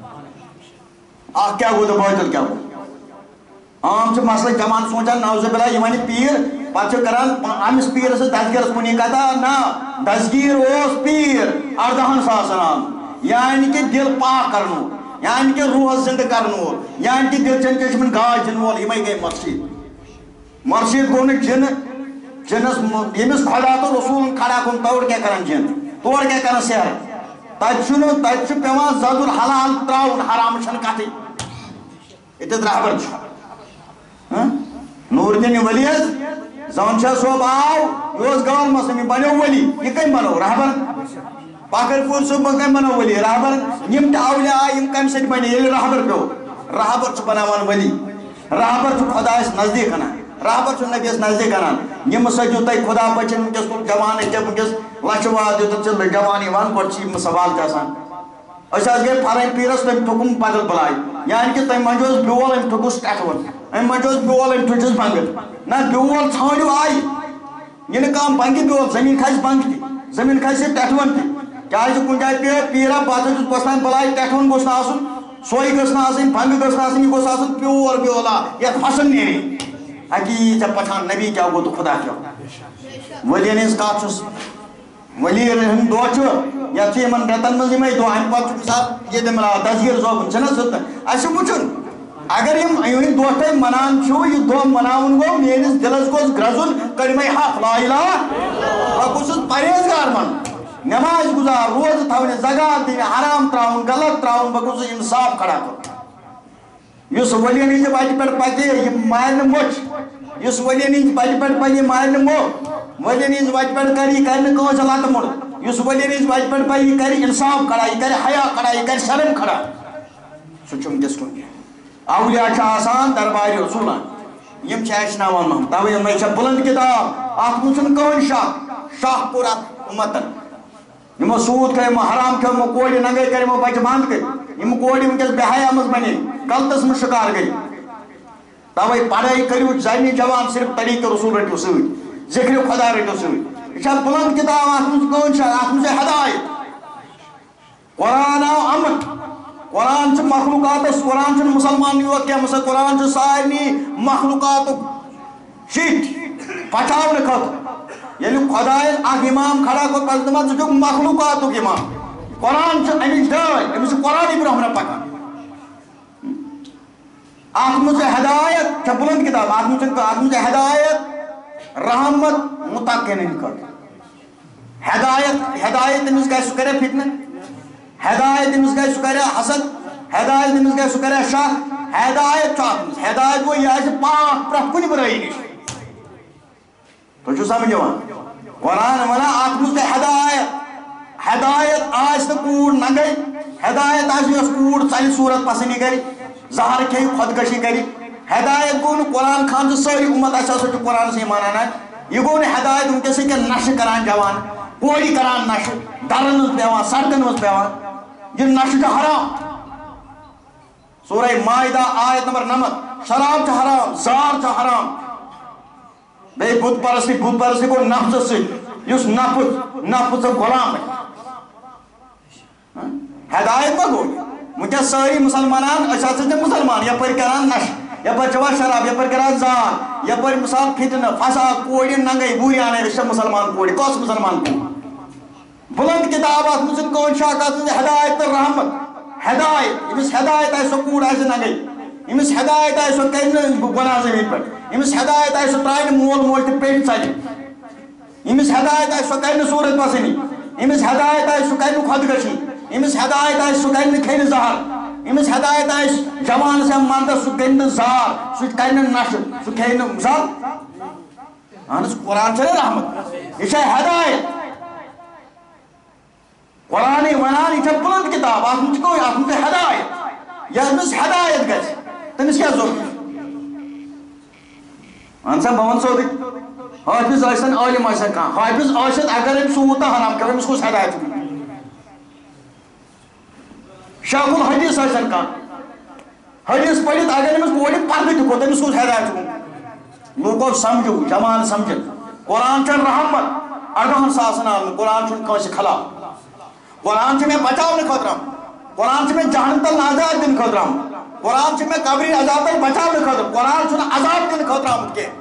کیا گو تو باطل کیا گو عام چھ مسئلہ جمان سوچان نعوذ باللہ یمانی پیر پتہ کران امس پیر سے دسگیرس منی کتا نا دسگیر اوس پیر 18,000 نام یعنی کہ دل پاک کرنو یعنی کہ روح زندہ کرنو یعنی کہ دل چن چشمن گاش دن وول یمے گئی مرشد گو نہ جن جنس یمس خدا تو رسول کھڑا کن تور کیا کران جن تور کیا کران سیر تت پیوان زدر حلال تراؤن حرام چھن کتھی اتت رہبر نور دین ولی زون شاہ صوب آو یہ گال مسلم بنو ولی یہ کم بنو رہبر پاکر پور صوب کم بنو ولی رہبر یم اولیاء یم کم سٹ بنے یہ رہبر پیو رہبر چھ بناوان ولی رہبر چھ خدا اس نزدیک انا رہبر چھ نبی اس نزدیک انا یم سجو تای خدا بچن ونکس کو جوان جب ونکس لچھ واد یوت چھ جوانی وان گڈ چھ سوال چھ اس گئے پھرن پیرس تم ٹھکم بدل بلائی یعنی کہ تم منجوز بیول ام ٹھکس ٹھون ام منجوز بیول ام ٹھجس بنگت نہ بیول ژھانڈو آئی یہ کام بنگی بیول زمین کھس بنگتی زمین کھس ٹھون تھی کیا کن جائے پیرا پتہ گوسان بلائی ٹھون گوس آسن سوئی گھس آسن بنگ گھس آسن یہ گوس آسن پیور بیولا یہ فصل نیری اکی ژے پچھان نبی کیا گو تو خدا کیا ولین ہز کت ولی ہند دہ یت رتن مز یم دہ ام پتہ مثال یہ دسگیر صوبن چھ اس وچن اگر یہ دہ تھی منان یہ دہ مناون گو میس دلس گوس گرزن کلمہ حق لا الہ بہ گوسس پرہیزگار من نماز گزار روز تھونے زکات دن حرام تراؤن غلط تراؤن بہ گوسس انصاف کھڑا کر اس ولین ہز بچہ پہ پتہ یہ مارن مچھ اس ولین ہز بچہ پہ پہ مارن مو ولین ہز بچہ پہ کر یہ کرنے کون سے لت مڑ اس ولین ہز بچہ پہ پہ یہ کر انصاف کھڑا یہ کر حیا کھڑا یہ کر شرم کھڑا سہ چھم کس کن اولیاء آسان دربار رسولان یم ہچناوان ہم توے میں بلند کتاب ات من کون شاہ پور امتن یمو سود کھیمو حرام کھیمو کوڑی نگے کرمو بچہ بند کر یم کوڑی ونکس بے حیا مز بنے غلطس من شکار گئی توے پڑھائی کریو زانی جوان صرف طریق رسول رٹو ست ذکر خدا رٹو ست یہ بلند کتاب ات من کون ات من ہدایت قرآن آو امن قرآن چھ مخلوقات قرآن چھ مسلمان یوت کیا مسا قرآن چھ سارنی مخلوقات شیٹ پچاون خط یعنی خدائن اخ امام کھڑا کو پزدما چھ مخلوقات امام قرآن چھ امچ دای امس قرآن برہمن پکان ات مز ہدایت بلند کتاب ات مز ہدایت رحمت متقین خاطر ہدایت امس گھر سہ کرے فتنہ ہدایت امس گھر سہ کرے حسد ہدایت امس گھر سہ کرے شک ہدایت ہدایت گو یہ پاک پرت کن برائی نش تھی سمجھان قرآن ونان ات مز ہدایت آس کوڑ نہ گئی ہدایت آس کوڑ ژلہِ صورت پسندی کر زہر کھیٚیہِ خودکشی کر ہدایت گو قرآن خان ساری امت ہسا قرآن سے ایمان انان یہ گو ہدایت ونکس نشہ کران جوان کورِ کران نشہ درن مز پیوان سڑکن مز پیوان یہ نشہ حرام سورہ مائدہ آیت نمبر 9 شراب حرام زار حرام بیٚیہِ بت پرستی گو نفس سس نفس غلام ہدایت ما گو ونکس ساری مسلمانان مسلمان یپر کران نشہ یپر چوان شراب یپر کران زار یپر مثال فتنہ فساد کوڑ ننگے بوریان مسلمان کوڑ کس مسلمان کوڑ بلند کتاب ات مز کون شاک ات ہدایت تو رحمت ہدایت امس ہدایت آئے سو کوڑ آئے ننگے امس ہدایت آئے سو کر گناہ زمین پر امس ہدایت آئے سو ترائے مول مول تو پیٹ ژلہِ امس ہدایت آئے سو کر صورت پسندی امس ہدایت آئے سو کر خودکشی امس ہدایت آئے سو کر کھیل زہر امس ہدایت آئے جوان سے مندس سہ کر زار سہ کر نشہ سہ کھیل مثال اہن قرآن چھ رحمت یہ ہدایت قرآن ونان یہ بلند کتاب ات مجھ ہدایت یس ہدایت گھس تمس کیا ضرورت اہن سا بہ ون سیودے حافظ آسن عالم آسن کھانا حافظ آسن اگر ام سوت حرام کر امس کس ہدایت شیخ الحدیث آسن کھانا حدیث پڑھت اگر امس کوڑ پردہ تہ کھوت امس کس ہدایت لوگو سمجھو جوان سمجھ قرآن چھ رحمت اڑہن ساسن آمت قرآن چھ کنس خلاف قرآن چھ میں بچاؤ خطرہ قرآن چھ میں جہنم تل آزاد دن خطرہ قرآن چھ میں قبری عذاب تل بچاؤ خطرہ قرآن چھ عذاب دن خطرہ آمت کے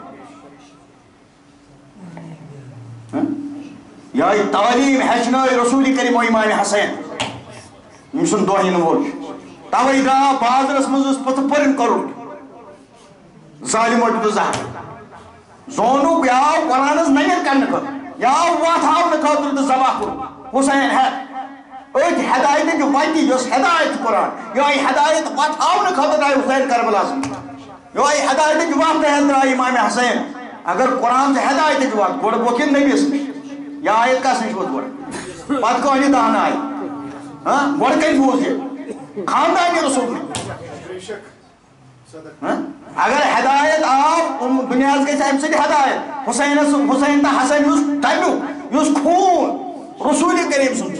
یا تعلیم ہچن رسول کریم امام حسین یم سن دہین وول توے درا بازرس مز پتہ پرن کرن ظالم تو زہر زونو یا قرآنس نیر کرنے خطر یا وات ہاؤن خطر تو ذبح کر حسین ہے ایک ہدایت جو وتی یس ہدایت قرآن یہ ہدایت وات ہاؤن خطر آئی حسین کربلا سے یہ ہدایت جو وات ہے امام حسین اگر قرآن سے ہدایت جو وات گوڑ بوکن نبی سے یا آیت کا سنش بوت پت کو ہنی دہن آئی گوڑ کئی بوز یہ خاندانی رسول اگر ہدایت آپ دنیا کے ساتھ سے ہدایت حسین تا حسین یوس تمیو یوس خون رسول کریم سن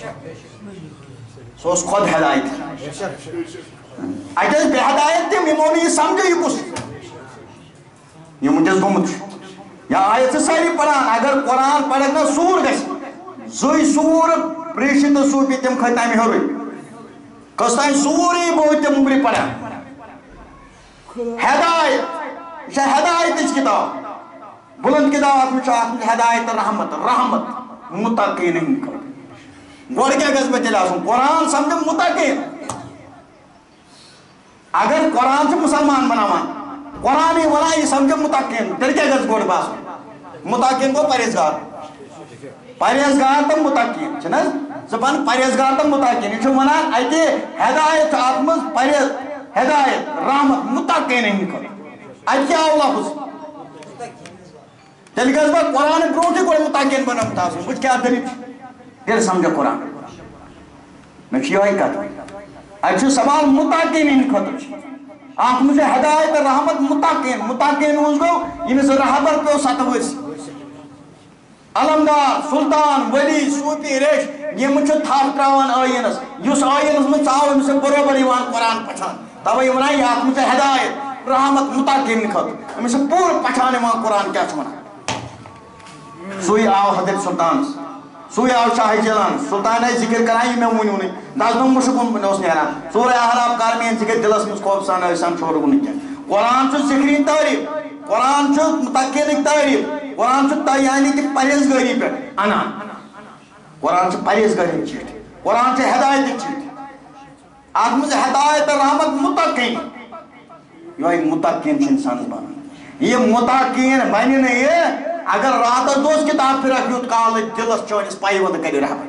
سوس خود ہدایت اجاز بے ہدایت تم یمونی سمجھو یہ کس یہ منجز گمت یا آیت سے ساری پڑھان اگر قرآن پڑھک نا سور گش زوی سور پریشت سور پی تم خطامی ہوئی کستائی سوری بہت تم عمری پڑھان ہدایت یہ ہدایت اس کتاب بلند کتاب میں ہدایت رحمت متقین نہیں کر گوڑ کیا گز میں چلا سن قرآن سمجھ متقین اگر قرآن سے مسلمان بناوان قرآن ولا یہ سمجھ متقین تیرے کیا گز گوڑ باس متقین کو پریزگار تو متقین چھنا زبان پریزگار تو متقین یہ ونان ایتے ہدایت آتمز پریز ہدایت رحمت متقین نہیں کر ات کیا لفظ تیل گز بہ قرآن برونٹھ گوڑ متقین بنم تھا بچ کیا دلیل تیل سمجھ قرآن میں یہ کت ات سوال متقین نہیں خطر ات مجھے ہدایت رحمت متقین اس گو یمس رحمت پہ ستوس علمدار سلطان ولی صوفی ریش یم تھپ تراوان آئینس اس آئینس من ژاو امس برابر قرآن پچھان توے ونان یہ ات مجھے ہدایت رحمت متقین خطر امس پور پچھان قرآن کیا ونان سوئی آو حضرت سلطان سوئی آو شاہ جیلان سلطان ہے ذکر کرائیں میں ونیو نہیں دزنم مشکون بنوس نیران سورہ احراب کارمین ذکر دلس مز خوف سان ایسان چھوڑ گن کیا قرآن چھ ذکرین تعریف قرآن چھ متقین تعریف قرآن چھ یعنی کہ پرہیزگاری پہ انا قرآن چھ پرہیزگاری چیٹ قرآن چھ ہدایت چیٹ ات مز ہدایت رحمت متقین یہ متقین انسان بنان یہ متقین بن اگر رات دوس کتاب پھر یوت کال دلس چونس پائی ود کر رہا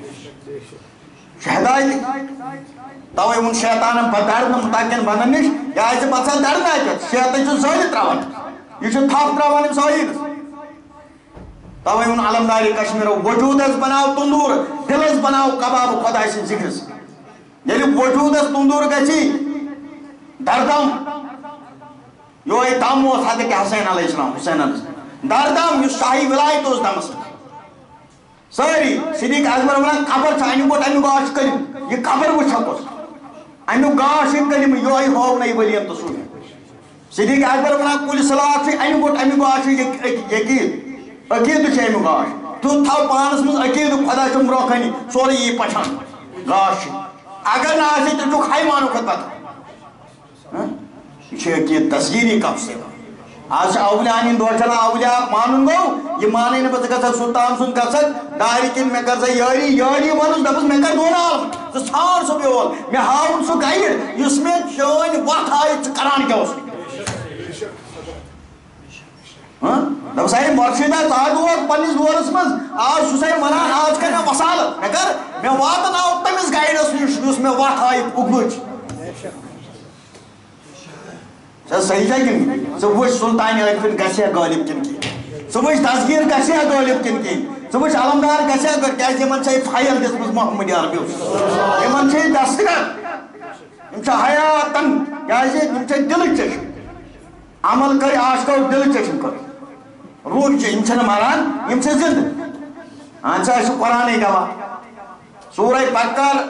ہدایت توے وون شیطانن بدر متقین بنن نش کیاز پتہ درنا شیطان زٲلِتھ تراوان یہ تھپ تراوان سٲیِس توے وون علمداری کشمیرو وجودس بناو تندور دلس بناو کباب خدای سن ذکرس ییٚلہِ وجودس تندور گژھی دردم یہ دم اوس حضرت حسین علیہ السلام حسین علیہ السلام دردم یہ شاہی ولایت اوس دمس ساری صدیق اکبر ونان قبر امی گوٹ امی گاش کلم یہ قبر وچھکوس امی گاش کلم یہ ہو نہیں ولیم تو سوی صدیق اکبر ونان کل صلات امی گوٹ امی گاش یقین عقید امی گاش تو تھو پانس من عقید خدا چم برونکنی سورے یہ پچھان گاش اگر نہ آسی تو چھ حیوانو کھت پتہ یہ عقید تصغیری کب سے آج اولیاء ان دور چلا اولیاء مانن گو یہ مانے نہ پتہ گژھک سلطان سن گژھک داری کن میں کر یاری یاری ونس دپس میں کر دون عالم تو ژھانڈ سو بیول میں ہاون سو گائیڈ یس میں چون وقت آئی کران کیا اس دپس اے مرشدہ ژاڈ اور پنس دورس مز آج سہ ونان آج کر میں وصالت میں کر میں واتناو تمس گائیڈس نش یس میں وقت آئی اگلچ صحیح ہے کن ثہ وچ سلطان عارفین گژھیا غالب کن کی ثہ وچ تصغیر گژھیا غالب کن کی ثہ وچ علمدار گژھیا کیازِ یمن چھے فائل دِژمٕژ محمد عربی یمن چھے دستخط یم چھِ حیاتن کیازِ یم چھے دل چشم عمل کر عاشقو دل چشم کر روح چھِ یم چھنہٕ مران یم چھِ زندٕ ہاں چھا چھُ قرآنٕے گواہ سورہ بقر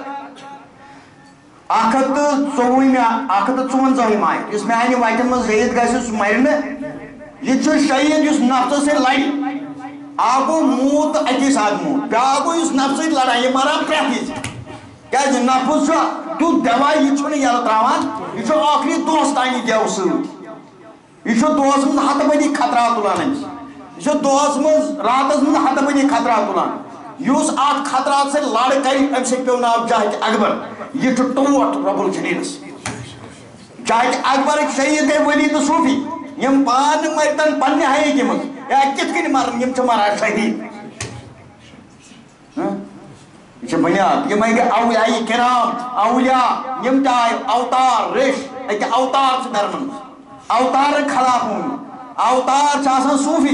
154 آیت اس میانہ وتہ من شہید گھس سہ مرن یہ شہید اس نفس سی لڑ اکو موت اکی ساتھ موت بیاکو اس نفس سی لڑائی یہ مران پریت کیاز نفس تیت دوا یہ یل تراوان یہ آخری دہس تانی دیو ست یہ دہس من ہتھ بدی خطرات تلان امس یہ دہس من راتس من ہتھ بدی خطرات تلان اس ات خطرات سے لڑ کر ام سی پیو ناو جاہد اکبر یہ ٹوٹ رب الجلیلس جاہد اکبر شہید گئی ولی تو صوفی یم پان مرتن پنہ حیقی من یا کت کن مرن یم مران شہید یہ بنیاد یم گئی اولیاء کرام اولیاء یم چاہے اوتار رش اکہ اوتار سے درمن اوتار خلاف ہوں اوتار چاہسان صوفی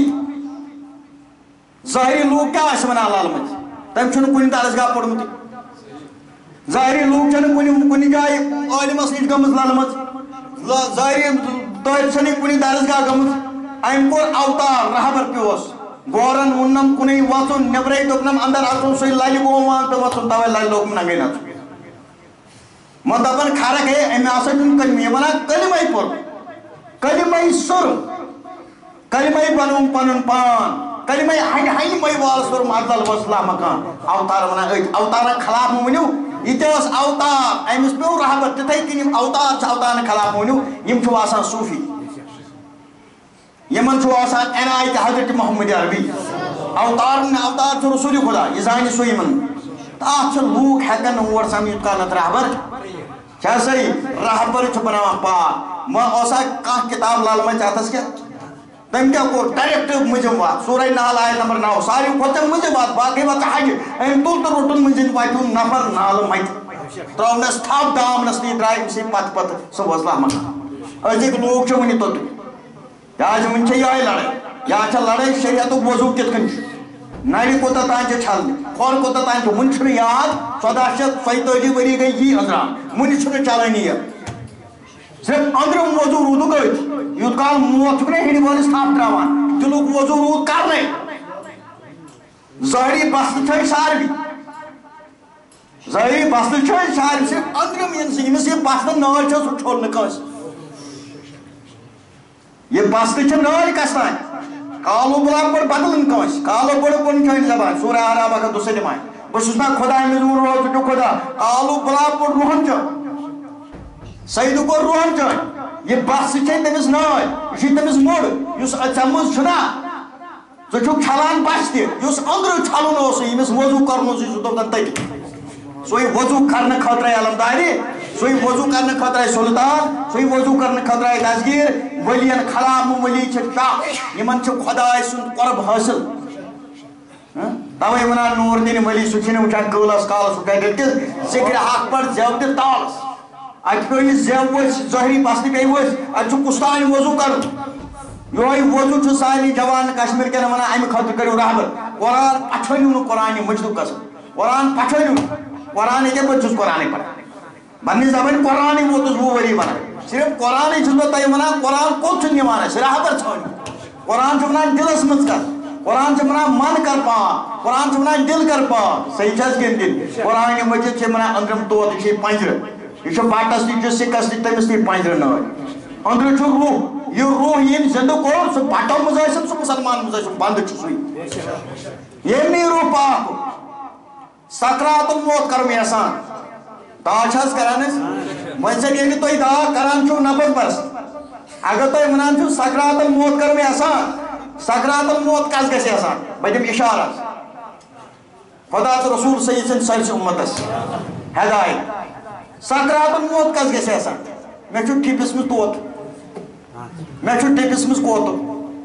ظاہری لوگ کیا اس ونان لالمت تم چھن کن درسگاہ پڑھمت ظاہری لوگ چھن کن جائے عالمس نش گمت لالمت ظاہری طالب چھن کن درسگاہ گمت ام کور اوتار رہبر پیوس گورن ونم کن وچن نبرے دپنم اندر اچن سی لل گومان تو وچن توے لل لوگ نگے نت من دپن کھرک ہے ام ہسا چھن کلمہ ونان کلمہ پور کلمہ سر کلمہ بنوم پنن پان کلمہ ہنہ ہنہ مئی والس پر مدل وصلہ مکان اوتار ونان اوتارن خلاف ونیو یہ اوتار امس پیو رحبت تتھے کن اوتار اوتارن خلاف ونیو یم چھو آسان صوفی یمن چھو آسان عنایت حضرت محمد عربی اوتار چھو رسول خدا یہ زانہ سو یمن تات چھ لوگ ہیکن اور سمجھت کانت رہبر کیا صحیح رہبر چھ بناوان پاک ما اوسا کانٛہہ کتاب لالمت اتس کیا تم کیا کور ڈائریکٹ مجھم وات سورہ نحل آیت نمبر 9 ساری کھوتن مجھم وات باقی وات حج ام تل تو روٹن مجھن واتیون نفر نال مت تراونس تھاپ دامنس نی درائم سی پت پت سو وصلہ مکان ازیک لوگ چھ ونی توت یا من چھ یہ لڑائی یا چھ لڑائی شریعت وضو کت کن ناری کوتا تان چھ چھل کھور کوتا تان چھ من چھن یاد 1440 وری گئی یہ ازران من چھن چلانی صرف اندرم وضو رود گئی یوت کال موت چھنے ہڑی والس تھاپ تراوان دلوک وضو رود کرنے ظاہری بست چھے ساروی ظاہری بست چھے ساروی صرف اندرم یمس یہ بست نال چھے سو چھوڑنے کس یہ بست چھے نال کسان کالو بلاک پر بدلن کس کالو پر کن چھے زبان سورہ عرابہ کا دوسرے مائن بس اسنا خدا مزور روز جو خدا کالو بلاک پر روحن چھے سیدو کو روحن چھے یہ بس چھے تمس نال یہ تمس مڑ یس اچمز چھنا ژٕ چھُکھ چھلان بس تہِ یُس أنٛدرٕ چھلُن اوس ییٚمِس وضوٗ کرنو سُہ چھُ دپان تٔتی سُے وضوٗ کرنہٕ خٲطرٕ علمدارِ سوی وضو کرنے خطرہ سلطان سوی وضو کرنے خطرہ دستگیر ولین خلام ولی شاہ یمن خدا سن قرب حاصل توے ونان نور دین ولی سچن وچان قلس کالس وٹے کس ذکر حق پر زیو دے تالس ات پہ زیو وس ظہری پسن پہ وس ات کستان وضو کر یہ وضو ساری جوان کشمیر کے ونان امہ خاطر کرو رحبت قرآن پٹھلیو قرآن مجدو قسم قرآن پٹھلیو قرآن کے بچ قرآن پڑھ بنی زبان قرآن ووتس وہ وری ونان صرف قرآن چھس بہ تۄہہِ ونان قرآن کوٚت چھُ نِوان اَسہِ رحبت ژھانڈ قرآن چھُ ونان دلس منٛز کر قرآن چھُ ونان من کر پاک قرآن چھُ ونان دل کر پاک صحیح چھس گِن دِن قرآن مجید چھِ ونان أنٛدرِم طوطہٕ چھِ پنجرٕ یہ چھُ بٹس تہِ چھُ سِکس تہِ تٔمِس تہِ پنجرٕ نٲے أنٛدرٕ چھُ روح یہ روح ییٚمۍ زِندٕ کوٚر سُہ بٹو منٛز ٲسِن سُہ مُسلمان منٛز ٲسِن بنٛدٕ چھُ سُے ییٚمۍ نی روح پاک سکرات الموت کرم احسان داغ چھس کران وۄنۍ زن ییٚلہِ تُہۍ داغ کران چھُو نفس برس اگر تُہۍ ونان چھُو سکرات الموت کرم احسان سکرات الموت کس گژھِ احسان بہٕ دِمہٕ اِشارٕ خدا تہٕ رسول سید سٕنٛدِ سٲرسٕے اُمتس ہدایت سکرات الموت کس گژھِ احسان مےٚ چھُ ٹھِپِس منٛز طوطہٕ مےٚ چھُ ٹھِپِس منٛز کوتُر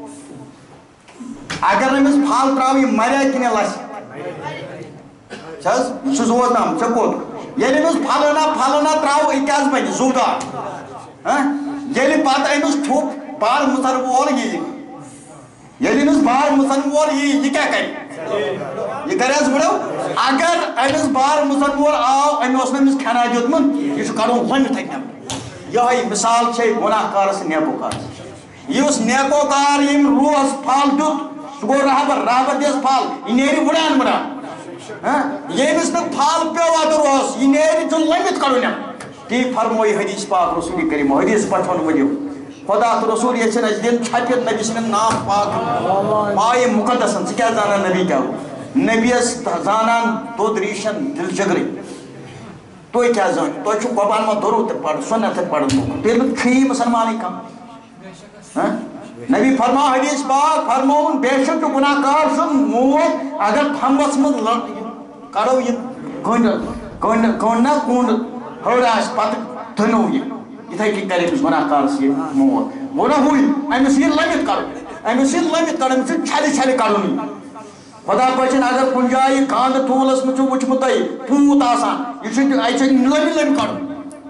اگر نہٕ أمِس پھل ترٛاوٕ یہِ مریا کِنہٕ یہِ لسہِ چھس یہ زوزنام ژےٚ کوٚت ییٚلہِ أمِس پھلٲنا ترٛاوٕ یہِ کیٛاز بنہِ زوٗدار ییٚلہِ پتہٕ أمِس ٹھوٚپ بار مُژن وول یِیہِ ییٚلہِ أمِس بار مُژن وول یِیہِ یہِ کیٛاہ کرِ یہ کرِ حظ بڑو اگر أمِس بار مُژن وول آو أمۍ اوس نہٕ أمِس کھٮ۪نا دیُتمُت یہِ چھُ کڑُن لٔمِتھ نٮ۪بر یِہوٚے مِثال چھے گۄناہ کارس نیکوکارس یُس نیکوکار ییٚمۍ روحس پھل دیُت سُہ گوٚو رحبت دِس پھل یہِ نیرِ وٕڑان ییٚمِس نہٕ پھل پیوٚو اتھ روحس یہِ نیرِ ژٕ لٔمِتھ کڑُن نٮ۪بر تی فرموٚو حدیث پاک رسول کریٖم حدیث پٹھن ؤنِو خدا تہٕ رسول یژھن اَسہِ دِن چھپِتھ نبی سٕنٛدٮ۪ن نام پاک پایہِ مُقدسن ژٕ کیٛاہ زانان نبی کیٛاہ گوٚو نبیَس زانان دۄد ریٖشن دِل جگرٕے تُہۍ کیٛاہ زٲنِو تۄہہِ چھُو قۄبان منٛز دروٗد تہِ پرُن سُنت تہِ پرُن تیٚلہِ چھُیی مُسلمانٕے کانٛہہ نبی فرماو حدیث پاک فرمووُن بے شک چھُ گُناہ کار سُنٛد موت اگر پھمبس منٛز کڑو یہِ گٔنٛڈ نا کوٚنٛڈ ۂر آسہِ پتہٕ دٕنو یہِ یِتھَے کٔنۍ کرِ أمِس گُناہ کارس یہِ موت گوٚو نا ہُے أمِس یہِ لٔمِتھ کڑُن أمِس یہِ لٔمِتھ کڑُن أمِس چھُ چھلہِ چھلہِ کڑُن یہِ خدا پٲٹھۍ اگر کُنہِ جایہِ خانٛدٕ ٹھوٗلس منٛز چھُ وٕچھمُت تۄہہِ پوٗت آسان یہِ چھُ اَتہِ چھُ لٔمہِ لٔمہِ کڑُن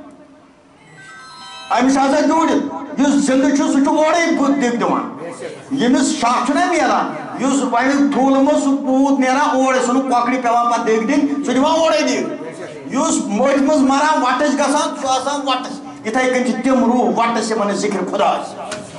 أمِس ہسا جوٗڑِتھ یُس زِندٕ چھُ سُہ چھُ اورَے دِگ دِوان ییٚمِس شاہ چھُنہ نیران یُس وۄنۍ ٹھوٗلہٕ منٛز سُہ پوٗت نیران اورَے سُہ نہٕ کۄکرِ پیٚوان پتہٕ دِگ دِنۍ سُہ دِوان اورَے دِگ یُس مٔٹھۍ منٛز مران وٹٕچ گژھان سُہ آسان وٹٕچ یِتھَے کٔنۍ چھِ تِم روح وٹٕس یِمن ذِکر خۄدایس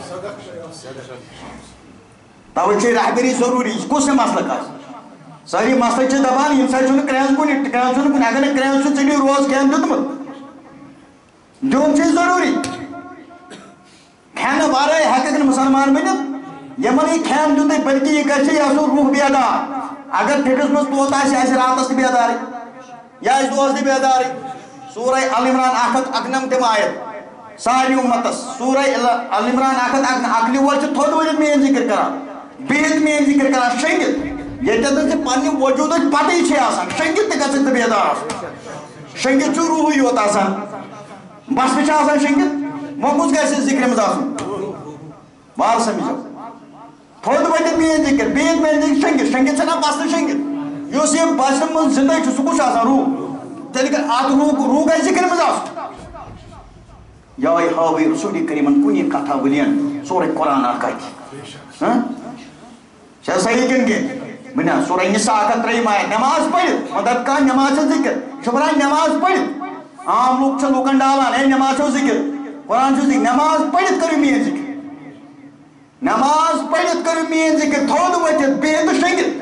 توے چھِ رہبری ضروٗری یہِ کُس یہِ مسلہٕ آسہِ سٲری مسلہٕ چھِ دپان ییٚمہِ ساتہٕ چھُنہٕ کرٛٮ۪نٛز کُنہِ کرٛٮ۪نٛز چھُنہٕ کُنہِ اگر نہٕ کرٛٮ۪نٛز چھُ ژےٚ روز کھٮ۪ن دیُتمُت دیُن چھُے ضروٗری کھٮ۪نہٕ ورٲے ہٮ۪ککھ نہٕ مُسلمان بٔنِتھ یِمن یہِ کھٮ۪ن دیُتُے بٔلکہِ یہِ گژھِ یہِ آسُن روح بیدار اگر ٹھِکِس منٛز طوطہٕ آسہِ یہِ آسہِ راتس تہِ بیدارٕے یہِ آسہِ دۄہس تہِ بیدارٕے سورہ ال عمران 1:11 آیت سارنٕے اُمتس سورہ ال عمران 1:11 عقلہِ وول چھُ تھوٚد ؤلِتھ میٲنۍ ذِکر کران بِہِتھ میٲنۍ ذِکر کران شٔنگِتھ ییٚتٮ۪تھ نہٕ ژےٚ پننہِ وجوٗدٕچ پتہٕے چھے آسان شٔنگِتھ تہِ گژھکھ ژٕ بیدار آسُن شٔنگِتھ چھُ روحٕے یوت آسان بسمہٕ چھِ آسان شٔنگِتھ وۄنۍ کُس گژھِ ذِکرِ منٛز آسُن وارٕ سمجھو تھوٚد ؤلِتھ میٲنۍ ذِکر بِہِتھ میٲنۍ ذِکر شٔنگِتھ شٔنگِتھ چھِنہ بسنہٕ شٔنگِتھ یُس یہِ بسہِ منٛز زِندٕ چھُ سُہ کُس چھُ آسان روح تیٚلہِ اتھ روح گژھِ ذِکرِ منٛز آسُن یِہوٚے ہٲوٕے رسول کریٖمن کُنہِ کتھا ؤلین سورُے قرآن کتہِ چھا صحیح کِنہٕ کینٛہہ بنیٛا سورہ نِساء 103 آیت نٮ۪ماز پٔرِتھ مطلب کانٛہہ نٮ۪ماز چھِ ذِکر یہِ چھُ ونان نٮ۪ماز پٔرِتھ عام لُکھ چھِ لُکن ڈالان ہے نٮ۪ماز چھو ذِکر قرآن چھُ ذِکر نٮ۪ماز پٔرِتھ کٔرِو میٲنۍ ذِکر نٮ۪ماز پٔرِتھ کٔرِو میٲنۍ ذِکر تھوٚد ؤتھِتھ بِہِتھ تہٕ شٔنگِتھ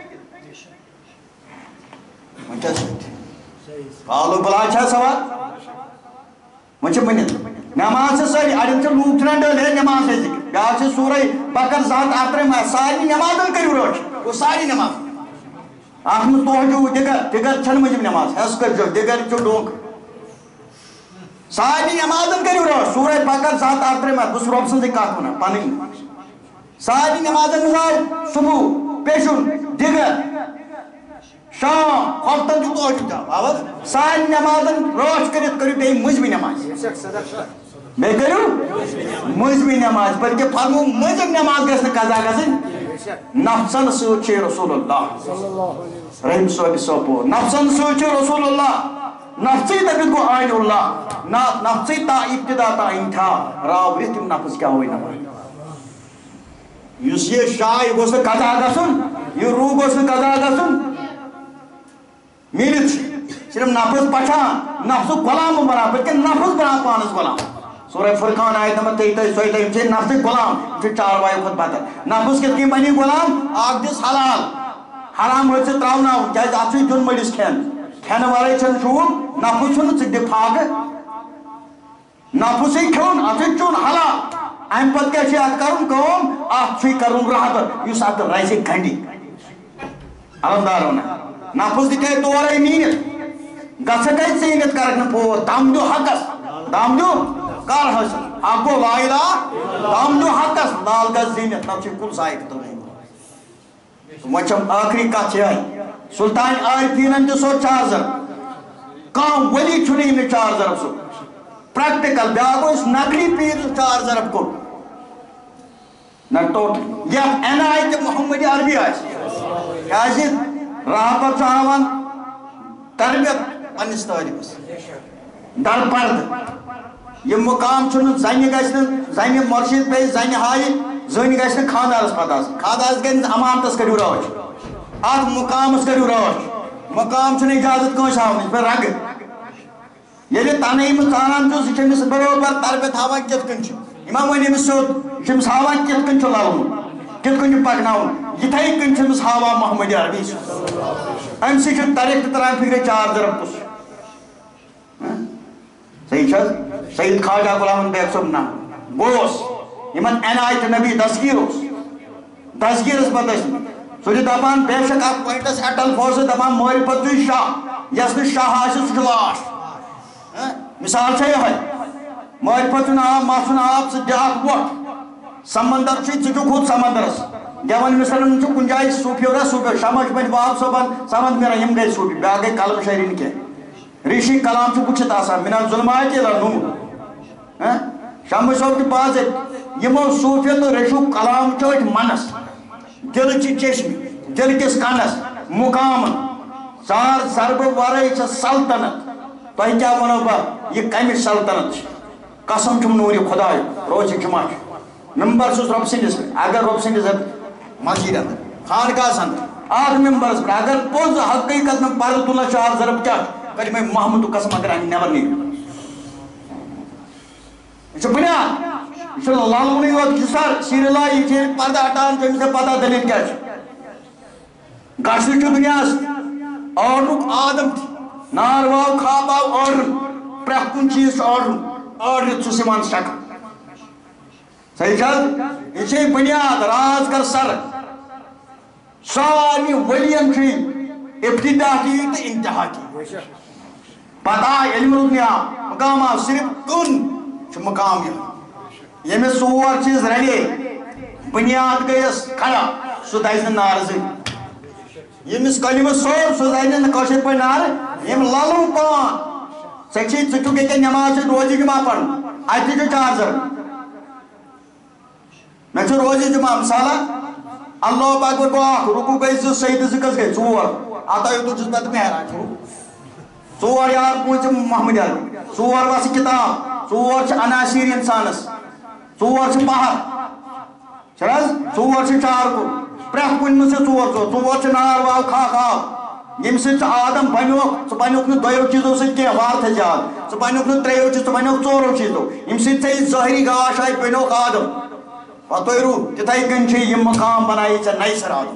وۄنۍ کیٛاہ چھُ کالُک بلاے چھا سوال وۄنۍ چھِ ؤنِتھ نٮ۪ماز چھِ سٲری اَڑٮ۪ن چھِ لوٗکھ ژھٕنان ڈٲلۍ ہے نٮ۪ماز ہے ذِکر بیٛاکھ چھِ سورہ بقر 2:38 آیت سارنٕے نٮ۪مازن کٔرِو رٲچھ گوٚو ساری نٮ۪ماز اتھ منٛز توجوٗ دِگر چھنہٕ مٔنٛزِم نٮ۪ماز حٮ۪س کٔرۍزیو دِگر چھُ ڈوٚنٛگ سارنٕے نٮ۪مازن کٔرِو رٲچھ سورہ بقر 2:38 آیت بہٕ چھُس رۄبہٕ سٕنٛزٕے کتھ ونان پنٕنۍ سارنٕے نٮ۪مازن منٛز آو صُبح پیشُن دِگر شام ہفتن جو توجہ جا آواز سان نمازن روش کرت کرو بے مجمع نماز بے کرو مجمع نماز بلکہ فرمو مجمع نماز گژھِ نہٕ قضا گژھٕنۍ نفسن سۭتۍ چھُ رسول اللہ رحم صٲبہِ سوپور نفسن سۭتۍ چھُ رسول اللہ نفسی دبت گو آئین اللہ نفسی تا ابتدا تا انتہا راورت تم نفس کیا ہوئی نماز یس یہ شاہ یہ گوشت قضا گسن یہ روح گوشت قضا گسن میلت صرف نفس پچھان نفس غلام بنا بلکہ نفس بنا پانس غلام سورہ فرقان آیت نمبر 33 سے نفس غلام پھر چاروائی خود پتہ نفس کت کی بنی غلام آگ دس حلال حرام ہوئے سے تراؤنا جائز آپ سے جن مڑس کھین کھین والے چھن شون نفس چھن ژٕ دِ پھاگہٕ نفسٕے کھیوٚن اتھ چھُ چون حلال امہِ پتہٕ کیٛاہ چھُ اتھ کرُن کٲم اتھ چھُے کرُن رحبت یُس اتھ رزِ گنڈِ علمدار ونان نفس دِتھے تورے نیٖرِتھ گژھکھ کتہِ ژیٖنِتھ کرکھ نہٕ پوٗر دم دیُو حقس دم دیُو کر حٲصِل اکھ گوٚو لا الہ دم دیُو حقس لال گژھ زیٖنِتھ نتہٕ چھُے کُل ضایہِ تُلٕنۍ وۄنۍ چھم ٲخری کتھ یِہے سلطان عارفیٖنن دِژ سو چارجر کانٛہہ ؤلی چھُنہٕ ییٚمہِ چارجر سُہ پریکٹیکل بیاکھ اوس نقلی پیٖر چارجر کوٚر نہ ٹوٹل یتھ عنایت محمد عربی آسہِ کیازِ رحبت چھُ ہاوان تربیت پننس طٲلبس در پردٕ یہِ مقام چھُنہٕ زنہِ گژھِ نہٕ زنہِ مرشد پیٚیہِ زنہِ ہایہِ زٔنۍ گژھِ نہٕ خانٛدارس پتہٕ آسٕنۍ خانٛدارس گژھِ نہٕ امامتس کٔرِو رٲچھ اتھ مقامس کٔرِو رٲچھ مقام چھُنہٕ اجازت کٲنٛسہِ ہاونٕچ بے رگہٕ ییٚلہِ تنہٕ أمِس ژانان چھُ سُہ چھُ أمِس برابر تربیت ہاوان کِتھ کٔنۍ چھُ یِمن وۄنۍ أمِس سیوٚد یہِ چھُ أمِس ہاوان کِتھ کٔنۍ چھُ للُن کِتھ کٔنۍ چھُ پکناوُن یِتھے کٔنۍ چھُ أمِس ہاوان محمد عربی امہِ سۭتۍ چھُ طریق تہِ تران فکرِ چارجر کُس صحیح چھِ حظ سید خواجہ غلام بیگ صٲب نام بہٕ اوس یِمن عنایت نبی دستگیر اوس دستگیرس پتہٕ ٲسۍ سُہ چھُ دپان بے شک اکھ پوینٹس اٹل فورس دپان مٲرِو پتہٕ تُہۍ شاہ یس نہٕ شاہ آسہِ سُہ چھُ لاش مثال چھےٚ یِہے مٲرِو پتہٕ چھُنہٕ آب مژھُن آب ژٕ دِ اکھ وۄٹھ سمندر چھُے ژٕ چھُکھ ہُتھ سمندرس گٮ۪وَن مِثالن چھُ کُنہِ جایہِ صوٗفیو رہ صوٗفیو شمس بنہِ باب صٲبن سمجھ میرا یِم گٔے صوٗفی بیٛاکھ گٔے کلم شٲعری نہٕ کینٛہہ ریٖشی کلام چھُ وٕچھِتھ آسان مِنال ظُلمات اِلی نوٗر شمس صٲب چھُ باضٲبطہٕ یِمو صوٗفیو تہٕ ریٖشوٗ کلام چٲٹۍ منس دِلہٕ چہِ چشمہِ دِلہٕ کِس کنس مُقامن ژار ضربہٕ ورٲے چھےٚ سلطنت تۄہہِ کیٛاہ وَنو بہٕ یہِ کمِچ سلطنت چھِ قسم چھُم نوٗرِ خۄدایُک روزِ جُمعہ چھُ ممبر چھُس رۄبہٕ سٕنٛدِس اگر رۄبہٕ سٕنٛدِس مسجد انٛدر خانقاہس انٛدر اکھ ممبرس پٮ۪ٹھ اگر پوٚز حقیٖقت میں پردٕ تُلان چارجر کیٛاہ چھُ کرِ مےٚ محمدُک قسم اگر اَمہِ نٮ۪بر نیٖرِو یہِ چھُ بُنیاد یہِ چھُ للوُنٕے یوت یہِ سر سیٖرِلا یہِ چھِ پردٕ ہٹان چھُ أمِس چھےٚ پتہ دٔلیٖل کیٛاہ چھِ گژھنہٕ چھُ دُنیاہس آرڈرُک آدم تہِ نار واو خواب آو آرڈر پرٛٮ۪تھ کُنہِ چیٖز چھُ آرڈرِتھ چھُس یِوان شکل صحیح چھِ حظ یہِ چھے بُنیاد راز کر سر سارنٕے ؤلین چھُ ابتدا کی تہٕ انتہا کی پتہ آے علم الدنیا مقام آو صرف کُن چھُ مقام یِوان ییٚمِس ژور چیٖز رلے بُنیاد گٔیَس کھڑا سُہ دَزِ نہٕ نارٕ زٕنۍ ییٚمِس کلمہٕ سور سُہ دَزِ نہٕ کٲشِر پٲٹھۍ نارٕ ییٚمۍ للوٗ پان ژےٚ چھُے ژٕ چھُکھ ییٚکیٛاہ نٮ۪ماز چھِ روزِ جُمعہ پرُن اَتہِ تہِ چھُ چارجر مےٚ چھُ روزِ جُمعہ مثالہ اللہ اکبر گوٚو اکھ رُکوٗ گٔے زٕ سجدٕ زٕ کٔژ گٔے ژور اَتھے یوٚتُن چھُس بہٕ محران ژور یار پوٗنٛژِم محمد عربی ژور وَسہٕ کِتاب ژور چھِ عناصیٖر اِنسانس ژور چھِ پہر چھِ حظ ژور چھِ چارکُل پرٛٮ۪تھ کُنہِ منٛز چھِ ژور ژور ژور چھِ نار واو کھاکھ آب ییٚمہِ سۭتۍ ژٕ آدم بنیوکھ ژٕ بنیوکھ نہٕ دۄیو چیٖزو سۭتۍ کینٛہہ وارتھٕ زیادٕ ژٕ بنیوکھ نہٕ ترٛیٚیو چیٖزو ژٕ بنیوکھ ژورو چیٖزو ییٚمہِ سۭتۍ ژےٚ یہِ ظٲہری گاش آیہِ بنیوکھ آدم پتہٕ روٗ تِتھے کٔنۍ چھِ یِم مقام بنایہِ ژےٚ نَیہِ سر آدم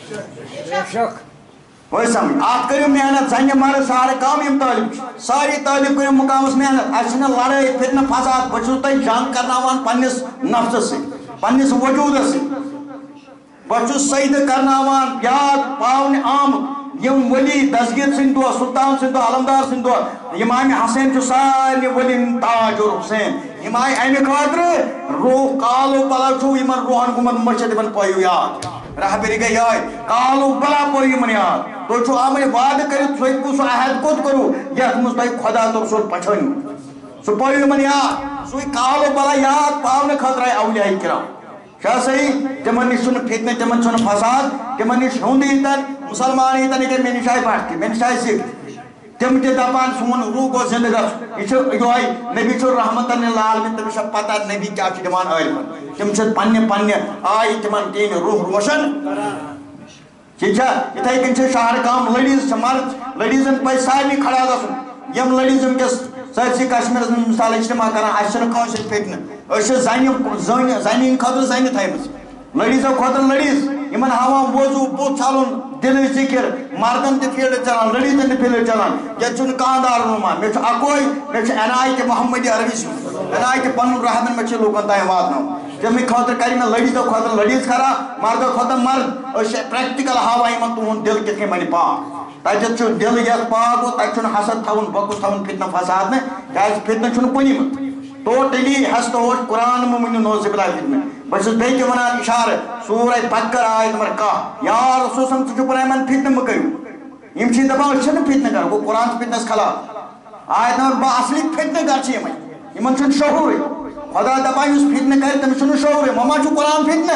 وٲے سمجھ اتھ کٔرِو محنت زنہِ مرد سارے کم یِم طٲلب چھِ ساری طٲلب کٔرِو مقامس محنت اَسہِ چھِنہٕ لڑٲے فتنہٕ فساد بہٕ چھُس تۄہہِ جنگ کرناوان پننِس نفسس سۭتۍ پننِس وجوٗدس سۭتۍ بہٕ چھُس سجدٕ کرناوان یاد پاونہِ آمُت یِم ؤلی دستگیر سٕنٛدۍ دۄہ سلطان سٕنٛدۍ دۄہ علمدار سٕنٛدۍ دۄہ امامِ حسین چھُ سارنٕے ؤلین تاج الحسین یِم آیہِ امہِ خٲطرٕ روح کالو پلو چھُ یِمن روحن گوٚمُت مٔشِد یِمن پٲیِو یاد رہبری گئی آئی کالو بلا پور یہ یاد تو چھو آمد وعد کرت سو سو عہد کت کرو یت مز تہ خدا تو رسول پچھنو سو پور من یاد سوئی کالو بلا یاد پاؤن خطرہ اولیاء کرام شاہ صحیح تمن نش فتنہ تمن چھ فساد تمن نش ہند یتن مسلمان یتن کہ میں نشائے پٹھ میں نشائے سکھ تم تہ دپان سون روح گو زندہ گھر یہ نبی چھ رحمت للعالمین تمس پتہ نبی کیا دان علم تم پنہ آئی تمن دین روح روشن ٹھیک اتھے کن شہر کام لڑیز مرد لڑیزن پہ سارے کھڑا گھن یم لڑیز ونکس سرسی کشمیر مثال اجتماع کران اس کانس فتنہ زنی خطر زنی تھمز لڑیزو خطر لڑیز ان ہاوان وضو بت چھلن دل ذکر مردن تہ فیلڈ چلان لڑیزن تہ فیلڈ چلان یہ کاندار نما مے اکوئی مے عنایت محمدی عربی سن عنایت پن رحمن مے لوکن تام واتن تمہیں خاطر کر میں لڑیزو خاطر لڑیز کرا مردو خاطر مرد پریکٹیکل ہاوان ان تہد دل کت بن پاک تت دل یس پاک گو تک حسد تھون بکس تھون فتنہ فساد میں کیاز فتنہ چھن کنی مت ٹوٹلی ہست ہوش قرآن ممن نوز بلا فتنہ بس بیت ونان اشارہ سورہ بقرہ آیت نمبر 1 یا رسول صلی اللہ علیہ وسلم فتنہ مکرو یم چھ دپان چھن فتنہ کر گو قرآن فتنس خلاف آیت نمبر 2 اصلی فتنہ کر چھ یمن چھن شعور خدا دپان اس فتنہ کر تم چھن شعور مما چھ قرآن فتنہ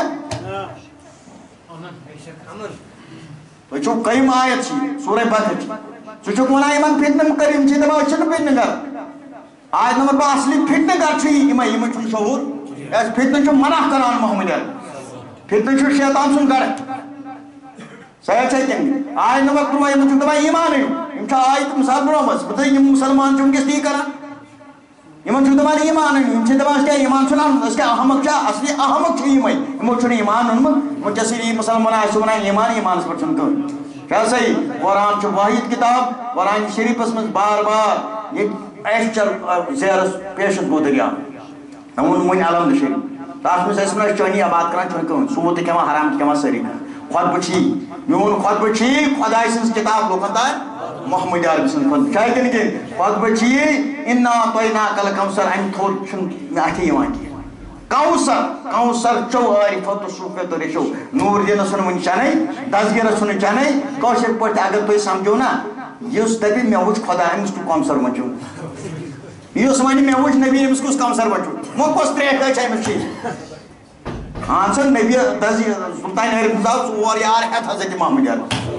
تو چھو کئی آیت سورہ بقرہ سو چھو ونان یمن فتنہ کر یم چھ دپان چھن فتنہ کر آیت نمبر 2 اصلی فتنہ کر چھ یمن چھن شعور اس فتنہ چھو منع کران محمد فتنہ چھو شیطان سن کر صحیح چھے کن آیت نمبر 3 یمن چھو دپان ایمان یم چھا آیت مثال برامس بتا یم مسلمان چھو کس دی کران یمن چھو دپان ایمان یم چھ دپان کیا ایمان چھنان اس کے احمق چھا اصلی احمق چھ یمن یمو چھن ایمان انمت متصری مسلمان آسو ونان ایمان پر چھن کر کیا صحیح قرآن چھو واحد کتاب قرآن شریفس من بار بار یہ ایشچر زیرس پیشن گو دریا نمون من علم شریف تاس میں اس میں چانی آباد کران چھن کر سوت کما حرام کما سری خطبہ چھی میون خطبہ چھی خدای سنس کتاب لوکن تا محمد عربی سن خطبہ چاہے کہ نہیں خطبہ چھی انا طینا کل کوثر ام تھور چھن اٹھی یوان کی کوثر چو عارفت صوفیت رشو نور دین سن من چنے دزگیر سن چنے کوشر پٹ اگر تو سمجھو نا یس دبی میں وچ خدا امس تو کوثر مچو یس ونی میں وچ نبی امس کو کوثر مچو مو کوس ترے کہ چھ مچ ہاں سن نبی دزی سلطان عرب صاحب اور یار ہے حضرت محمد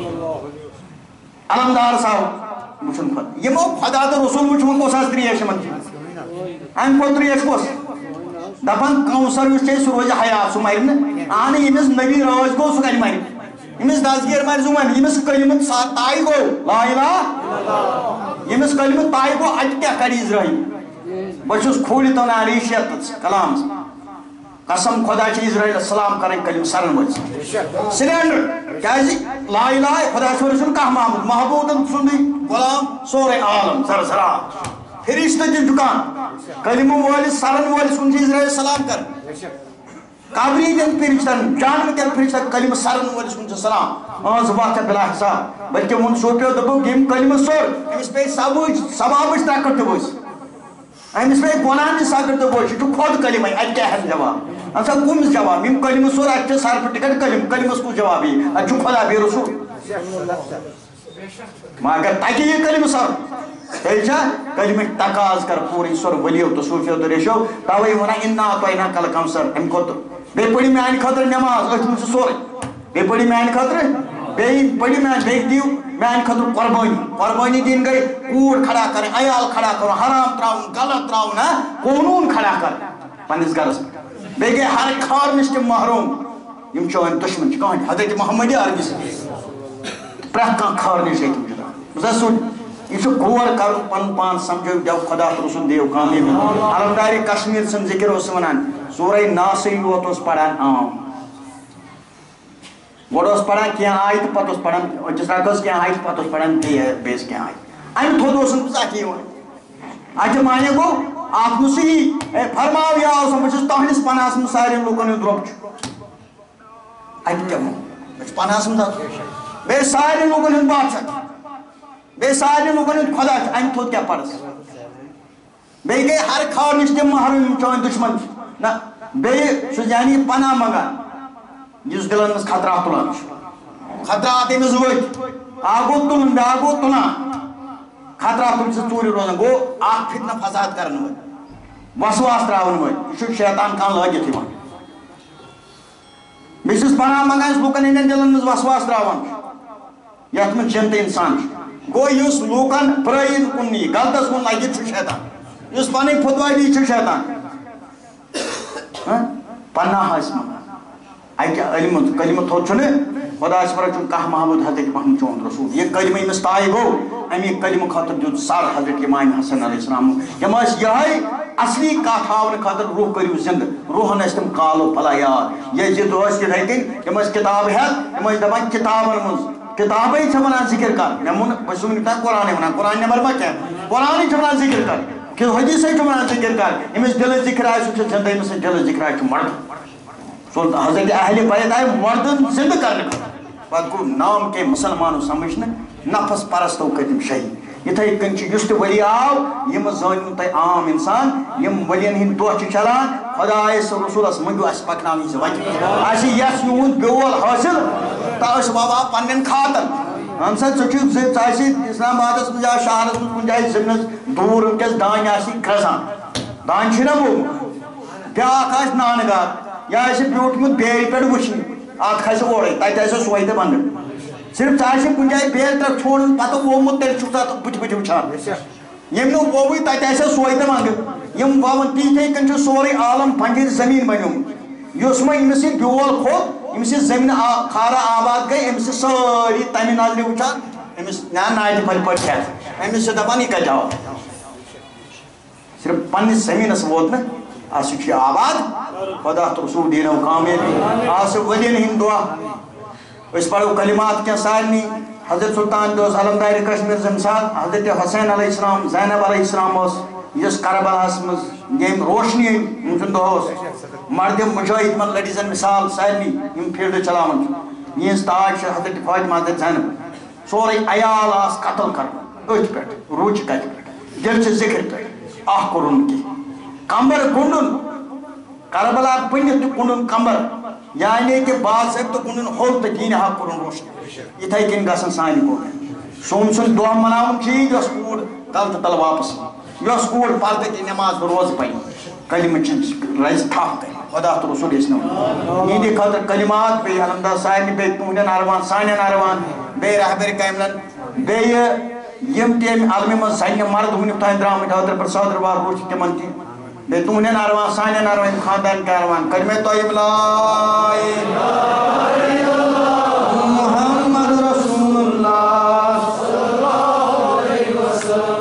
علمدار صاحب وچن خدا یمو خدا تو رسول وچ کو ساس تریش من ان کو تریش کوس دپان کوثر وچ چھ روز حیات سمائن ان یمس نبی روز گو سو کلی ماری یمس دازگیر مار زمان یمس کلمت سات تائی گو لا الہ الا اللہ یمس کلمت تائی گو اج کیا کری اسرائیل بچوس کھولی تو نا ریشیت کلام قسم خدا چھ اسرائیل السلام کرن کلم سرن وچ سلینڈر کیازی لا الہ خدا چھ رسول کا محبوب سندی غلام سورہ عالم سرسرا فرشتہ جن دکان کلمہ وال سرن وال سن اسرائیل سلام کر قابری دن فرشتن جان کر فرشتہ کلمہ سرن وال سن سلام آز وقت بلا حساب بلکہ من سوپیو دبو گیم کلمہ سور امس پہ سبابش طاقت بوس امس پہ گناہ ساکر تو بوش تو خود کلمہ اج کیا ہے جواب انسا کمس جواب یم کلمہ سور اج سر پر ٹکٹ کلمہ کو جواب ہی اج خدا بھی رسول مگر تاکہ یہ کلمہ سر ایچا کلمہ تقاض کر پوری سور ولیو تو صوفیو تو ریشو تاوی ہونا انا طینا کل کوثر ام کو بے پڑی میان خاطر نماز اتھ من سور بے پڑی میان خاطر بے پڑی میان بے دیو میان خاطر قربانی دین گئی کوڑ کھڑا کریں عیال کھڑا کرو حرام تراؤن غلط تراؤن قانون کھڑا کر پنس گرس بے گئے ہر کھار نش محروم یم چون دشمن کہاں حضرت محمد عربی سے پرت کان کھار نش زسو یہ غور کر پن پان سمجھو جب خدا رسول دیو کامیابی علمدار کشمیر سن ذکر اس ونان سورہ ناصر یوت اس پڑھان عام گوڑ پڑھان کیا آیت پتہ پڑھان جس رکھس کیا آیت پتہ پڑھان بیس کیا آیت ام تھود سکی اچھا مانے گو آپ نسی فرماو یا سمجھس تہنس پناس من سارے لوکن دروپ اچھا پناس من بے سارے لوکن بادشاہ بے سارے لوکن خدا ام تھود کیا پڑھس بے گئے ہر کھار نش تم محروم چون دشمن نہ بے سو یعنی پناہ منگان جس دلن مز خطرات تلان خطرات امس ورت آگو تلن بیاگو تلان خطرات تم سے ژوٗرِ روزان گو اکھ فتنہ فساد کرن وول وسواس تراون وول یہ شیطان کان لٲگِتھ یِوان بہٕ چھُس پناہ منگان لوٗکن ہٕنٛدٮ۪ن دلن منٛز وسواس تراوان یتھ منٛز جِن تہٕ اِنسان چھُ گوٚو یُس لوٗکن پرٲیِن کُن نی غلطس کُن لگِتھ چھُ شیطان یُس پنٕنۍ فتوٲیی چھُ شیطان پناہ ٲسۍ منگان اکہِ علمہٕ کلمہٕ تھوٚد چھُنہٕ خدا چھُ کاہ محمد حضرت محمد چون رسول یہ کلمہ ییٚمِس تایہِ گوٚو امی کلمہٕ خٲطرٕ دیُت سر حضرت امام حسن علیہ السلام یِم ٲسۍ یِہے اصلی کتھ ہاونہٕ خٲطرٕ روح کٔرِو زندٕ روحن ٲسۍ تِم کالو پھلا یاد یزید ٲسۍ تِتھے کٔنۍ تِم ٲسۍ کِتاب ہٮ۪تھ تِم ٲسۍ دپان کِتابن منٛز کِتابے چھِ ونان ذکر کر مےٚ ووٚن بہٕ چھُس وٕنیُک قرآنٕے ونان قرآن نٮ۪بر ما کینٛہہ قرآنٕے چھِ ونان ذکر کر کہ حدیثے چھِ ونان ذکر کر ییٚمِس دلہٕ ذکر آسہِ سُہ چھُ زندٕ ییٚمِس دلہٕ ذکر آسہِ چھُ مردٕ حضرت اہل بیت آئے مردن زندہ کرنے پتہ گو نام کے مسلمانوں سمجھنے نفس پرستو کتم شہید اتھے کن یس تہ ولی آو یم زانو تہ عام انسان یم ولین ہند دہ چلان خدا رسولس منگو اس پکناوی سے وجہ اس یس یہد بیول حاصل تو بابا پنن خاطر ہم سا اسلام آباد مجھ شہرس مجھ کن جائے زمینس دور ونکس دان کھسان دان چھ نا بیاکھ نانگار یا بیوٹمت بیل پہ وچھن ات کھسہ اورے تتہ سوے تہ بند صرف ژے کن جائے بیل تک چھوڑن پتہ وومت تیل چھُکھ تتھ بُتھِ بُتھِ وٕچھان یم نہٕ وووٕے تتہ سوے تہ بند یم وون تیتھے کن چھ سورے عالم پنجر زمین بنیومت یس وۄنۍ أمِس یہِ بیول کھوٚت أمِس یہِ زمین خارا آباد گٔے أمِس چھِ سٲری تمہِ نظرِ وٕچھان أمِس نا ناٹہِ پھلہِ پٲٹھۍ کھٮ۪تھ أمِس چھِ دپان یہِ کتہِ آو صرف پننس زمینس ووت نہٕ آس چھ آباد خدا تو رسول دینو کامیابی آس ولین ہند دعا اس پڑھو کلمات کیا سارنی حضرت سلطان دوس علمدار کشمیر زمسان حضرت حسین علیہ السلام زینب علیہ السلام اس یس کربلاس مز یم روشنی ان دہس مرد مجاہد من لڑیزن مثال سارنی یم فیلڈ چلاون یہ تاج حضرت فاطمہ حضرت زینب سورے عیال آس قتل کر ات پہ روچ کت پہ دل چھ ذکر پہ اخ کرن کی کمبر گنڈن کربلا پنت گنڈن کمبر یعنی کہ باضابطہ گنڈن ہول تو دین حق کرن روشن اتھے کن گھن سانہ کور سوم سن دہ مناون چیز یس کور غلط تل واپس یس کور پردہ کی نماز روز پہ کلمہ رز تھپ کر خدا تو رسول یہندِ خاطر کلمات بی الحمدہ سارنی بی تہندین اروان سانین اروان بی رہبر کاملن بی یم تم عالمی من سنہ مرد ونیک تین درامت حضرت پرساد روار روچ تمن تہ بی تہندین اروان سانین اروان خاندان کا اروان کلمہ طیب لا الہ الا اللہ محمد رسول اللہ صلی اللہ علیہ وسلم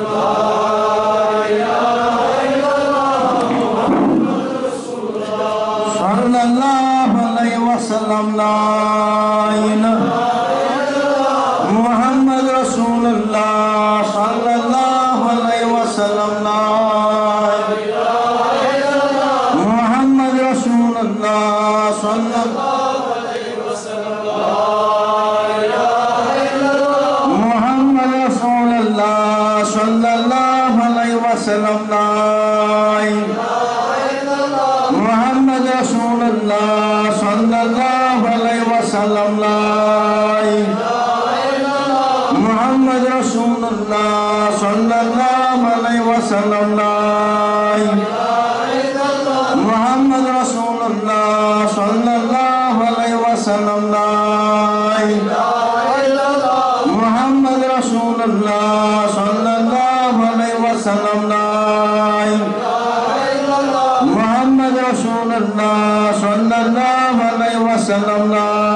صلی اللہ علیہ وسلم لا الہ محمد رسول اللہ صلی اللہ علیہ وسلم لا محمد رسول اللہ صلی اللہ علیہ وسلم محمد رسول اللہ صلی اللہ علیہ وسلم محمد رسول اللہ صلی اللہ علیہ وسلم محمد رسول اللہ صلی اللہ علیہ وسلم محمد رسول اللہ صلی اللہ علیہ وسلم محمد رسول اللہ صلی اللہ علیہ وسلم محمد رسول اللہ صلی اللہ علیہ وسلم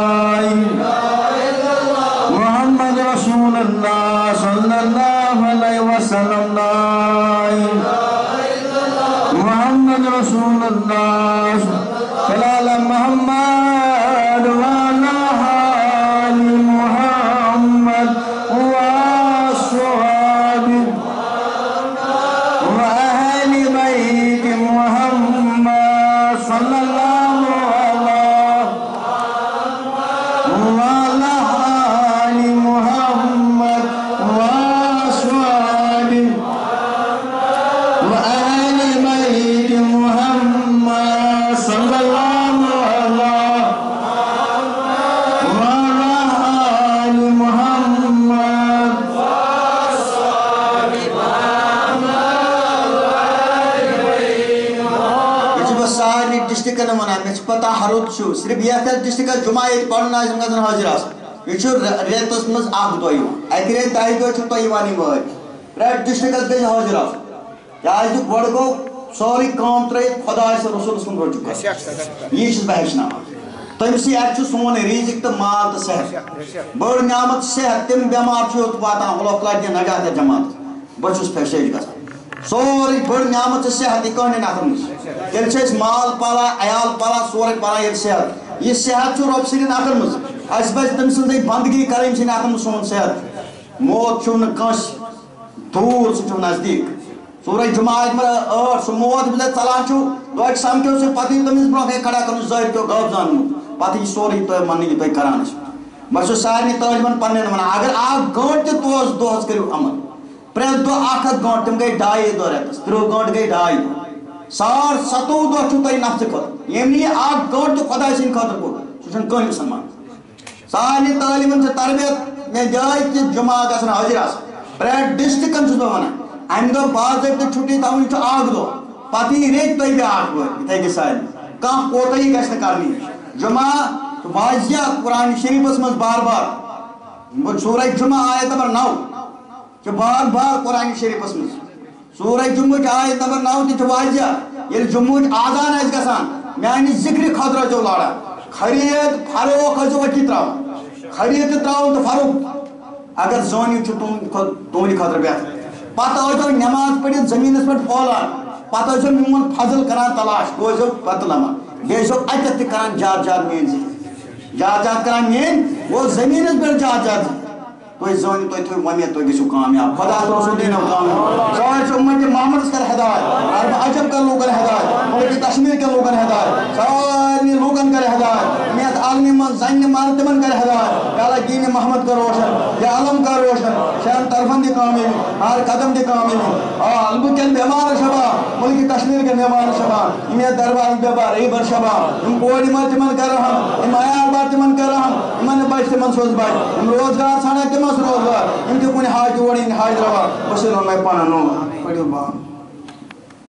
محمد رسول اللہ صلی اللہ علیہ وسلم محمد رسول اللہ صلی محمد وعلى آل محمد وأصحابه وأهل بيت محمد صلى الله عليه وعلى آل محمد وأصحابه وأهل بيت محمد صلى الله عليه بس سارے ڈسٹرکن ونان مے پتہ ہرود صرف یہ ڈسٹرکس جمعہ یہ پڑھن گھن حاضر یہ ریتس مز اخ دہ اکہ ریت دہہ دہ تھی یوان وٲرۍ پرٛٮ۪تھ ڈسٹرکس گژھِ حاضر کیازِ گۄڈٕ گوٚو سورُے کٲم ترٲیِتھ خۄداے رسوٗلس کُن رجوع کرُن یی چھُس بہٕ ہیٚچھناوان تٔمسٕے اَتہِ چھُ سون رزق تہٕ مال تہٕ صحت بٔڑ نعمت صحت تِم بٮ۪مار چھِ یوٚت واتان اللہ تعالیٰ دِیِن نجات یتھ جماعتس بہٕ چھُس فیسیج گژھان سورُے بٔڑ نعمت چھِ صحت یہِ کٕہٕنۍ نفرن منٛز تیٚلہِ چھِ أسۍ مال پالان عیال پالان سورُے پالان ییٚلہِ صحت یہِ صحت چھُ رۄب سٕنٛدٮ۪ن اتھن منٛز اَسہِ پزِ تٔمۍ سٕنٛزٕے بندگی کرٕنۍ أمۍ سٕنٛدۍ اتھن منٛز سون صحت موت چھُ نہٕ کٲنٛسہِ دوٗر سُہ چھُ نزدیٖک سورہ جمعہ آیت نمبر 8 سُہ موت ییٚمہِ ساتہٕ ژلان چھُ توتہِ سمکھیو سُہ پتہٕ یی تٔمِس برونٛہہ کَنہِ کھڑا کرُن ظٲہِر پیٚو غٲب زانُن پتہٕ یی سورُے تۄہہِ وننہٕ یہِ تۄہہِ کران ٲسِو بہٕ چھُس سارنٕے طٲلبن پننٮ۪ن ونان اگر اکھ گٲنٛٹہٕ تہِ دۄہس کٔرِو عمل پرٛٮ۪تھ دۄہ 1 گٲنٛٹہٕ تِم گٔے 2.5 دۄہ رٮ۪تس 30 گٲنٛٹہٕ گٔے 2.5 دۄہ 770 دۄہ چھُو تۄہہِ نفژٕ خٲطرٕ ییٚمۍ نہٕ یہِ 1 گٲنٛٹہٕ تہِ خۄداے سٕنٛدِ خٲطرٕ کوٚر سُہ چھُنہٕ کٕہٕنۍ مسلمان سارنٕے طٲلبن چھِ تربیت مےٚ جایہِ کہِ جمعہ گژھن حٲضر آسٕنۍ پرٛٮ۪تھ ڈسٹرکن چھُس بہٕ ونان امہِ دۄہ باضٲبطہٕ چھُٹی تھاوٕنۍ چھُ 1 دۄہ پتہٕ یی ریٚتۍ تۄہہِ بیٛاکھ وٲرۍ یِتھٕے کٔنۍ سارنٕے کانٛہہ کوتاہی گژھِ نہٕ کرنی جمعہ چھُ واضح قرآن شریٖفس منٛز بار بار سورہ جمعہ آیت نمبر 9 چھِ بار بار قرآن شریٖفس منٛز سورہ جمعہٕچ آیت نمبر 9 تہِ چھِ واضح ییٚلہِ جمعہٕچ آذان آسہِ گژھان میانہِ ذِکرِ خٲطرٕ ٲسۍزیو لاران خرید فروخت ٲسۍزیو أتھی تراوان خرید تہِ تراوُن تہٕ فروخت اگر زٲنِو چھُ تُہنٛدِ خٲطرٕ بہتر پتہٕ ٲسۍزیو نٮ۪ماز پٔرِتھ زٔمیٖنس پٮ۪ٹھ پھولان پتہٕ ٲسۍزیو میون فضل کران تلاش روزیو پتہٕ لمان بیٚیہِ ٲسۍزیو اَتٮ۪تھ تہِ کران زیادٕ زیادٕ میٲنۍ ذِکر زیادٕ زیادٕ کران میٲنۍ گوٚو زٔمیٖنس پٮ۪ٹھ زیادٕ زیادٕ ذِکر تُہۍ زٲنِو تُہۍ تھٲیِو وۄمید تُہۍ گٔژھِو کامیاب خۄدا تہٕ رسوٗل دیٖنو کامیاب سٲرسٕے اُمتِ محمدس کر ہدایت عرب عجم کر لوٗکن ہدایت مُلکہِ کشمیٖر کٮ۪ن لوٗکن ہدایت سارنٕے لوٗکن کر ہدایت یتھ عالمہِ منٛز زنہِ مرد تِمن کر ہدایت یا اللہ دیٖنِ محمد کر روشن یا علم کر روشن شہن طرفن دِ کامیٲبی ہر قدم دِ کامیٲبی البہٕ کٮ۪ن بٮ۪مارن شفا مُلکہِ کشمیٖر کٮ۪ن بٮ۪مارن شفا یِم یتھ دربارس بٮ۪مار ریبر شفا یِم کورِ مر تِمن کر رحم یِم عیال بار تِمن کر رحم یِمن نہٕ بچہِ تِمن سوز بچہِ یِم روزگار ژھانڈان تِمن روزگار یِم تہِ کُنہِ حاجہِ اور یِن حاجہِ روا بصیٖر میں پنُن نوٗر پٔرِو باب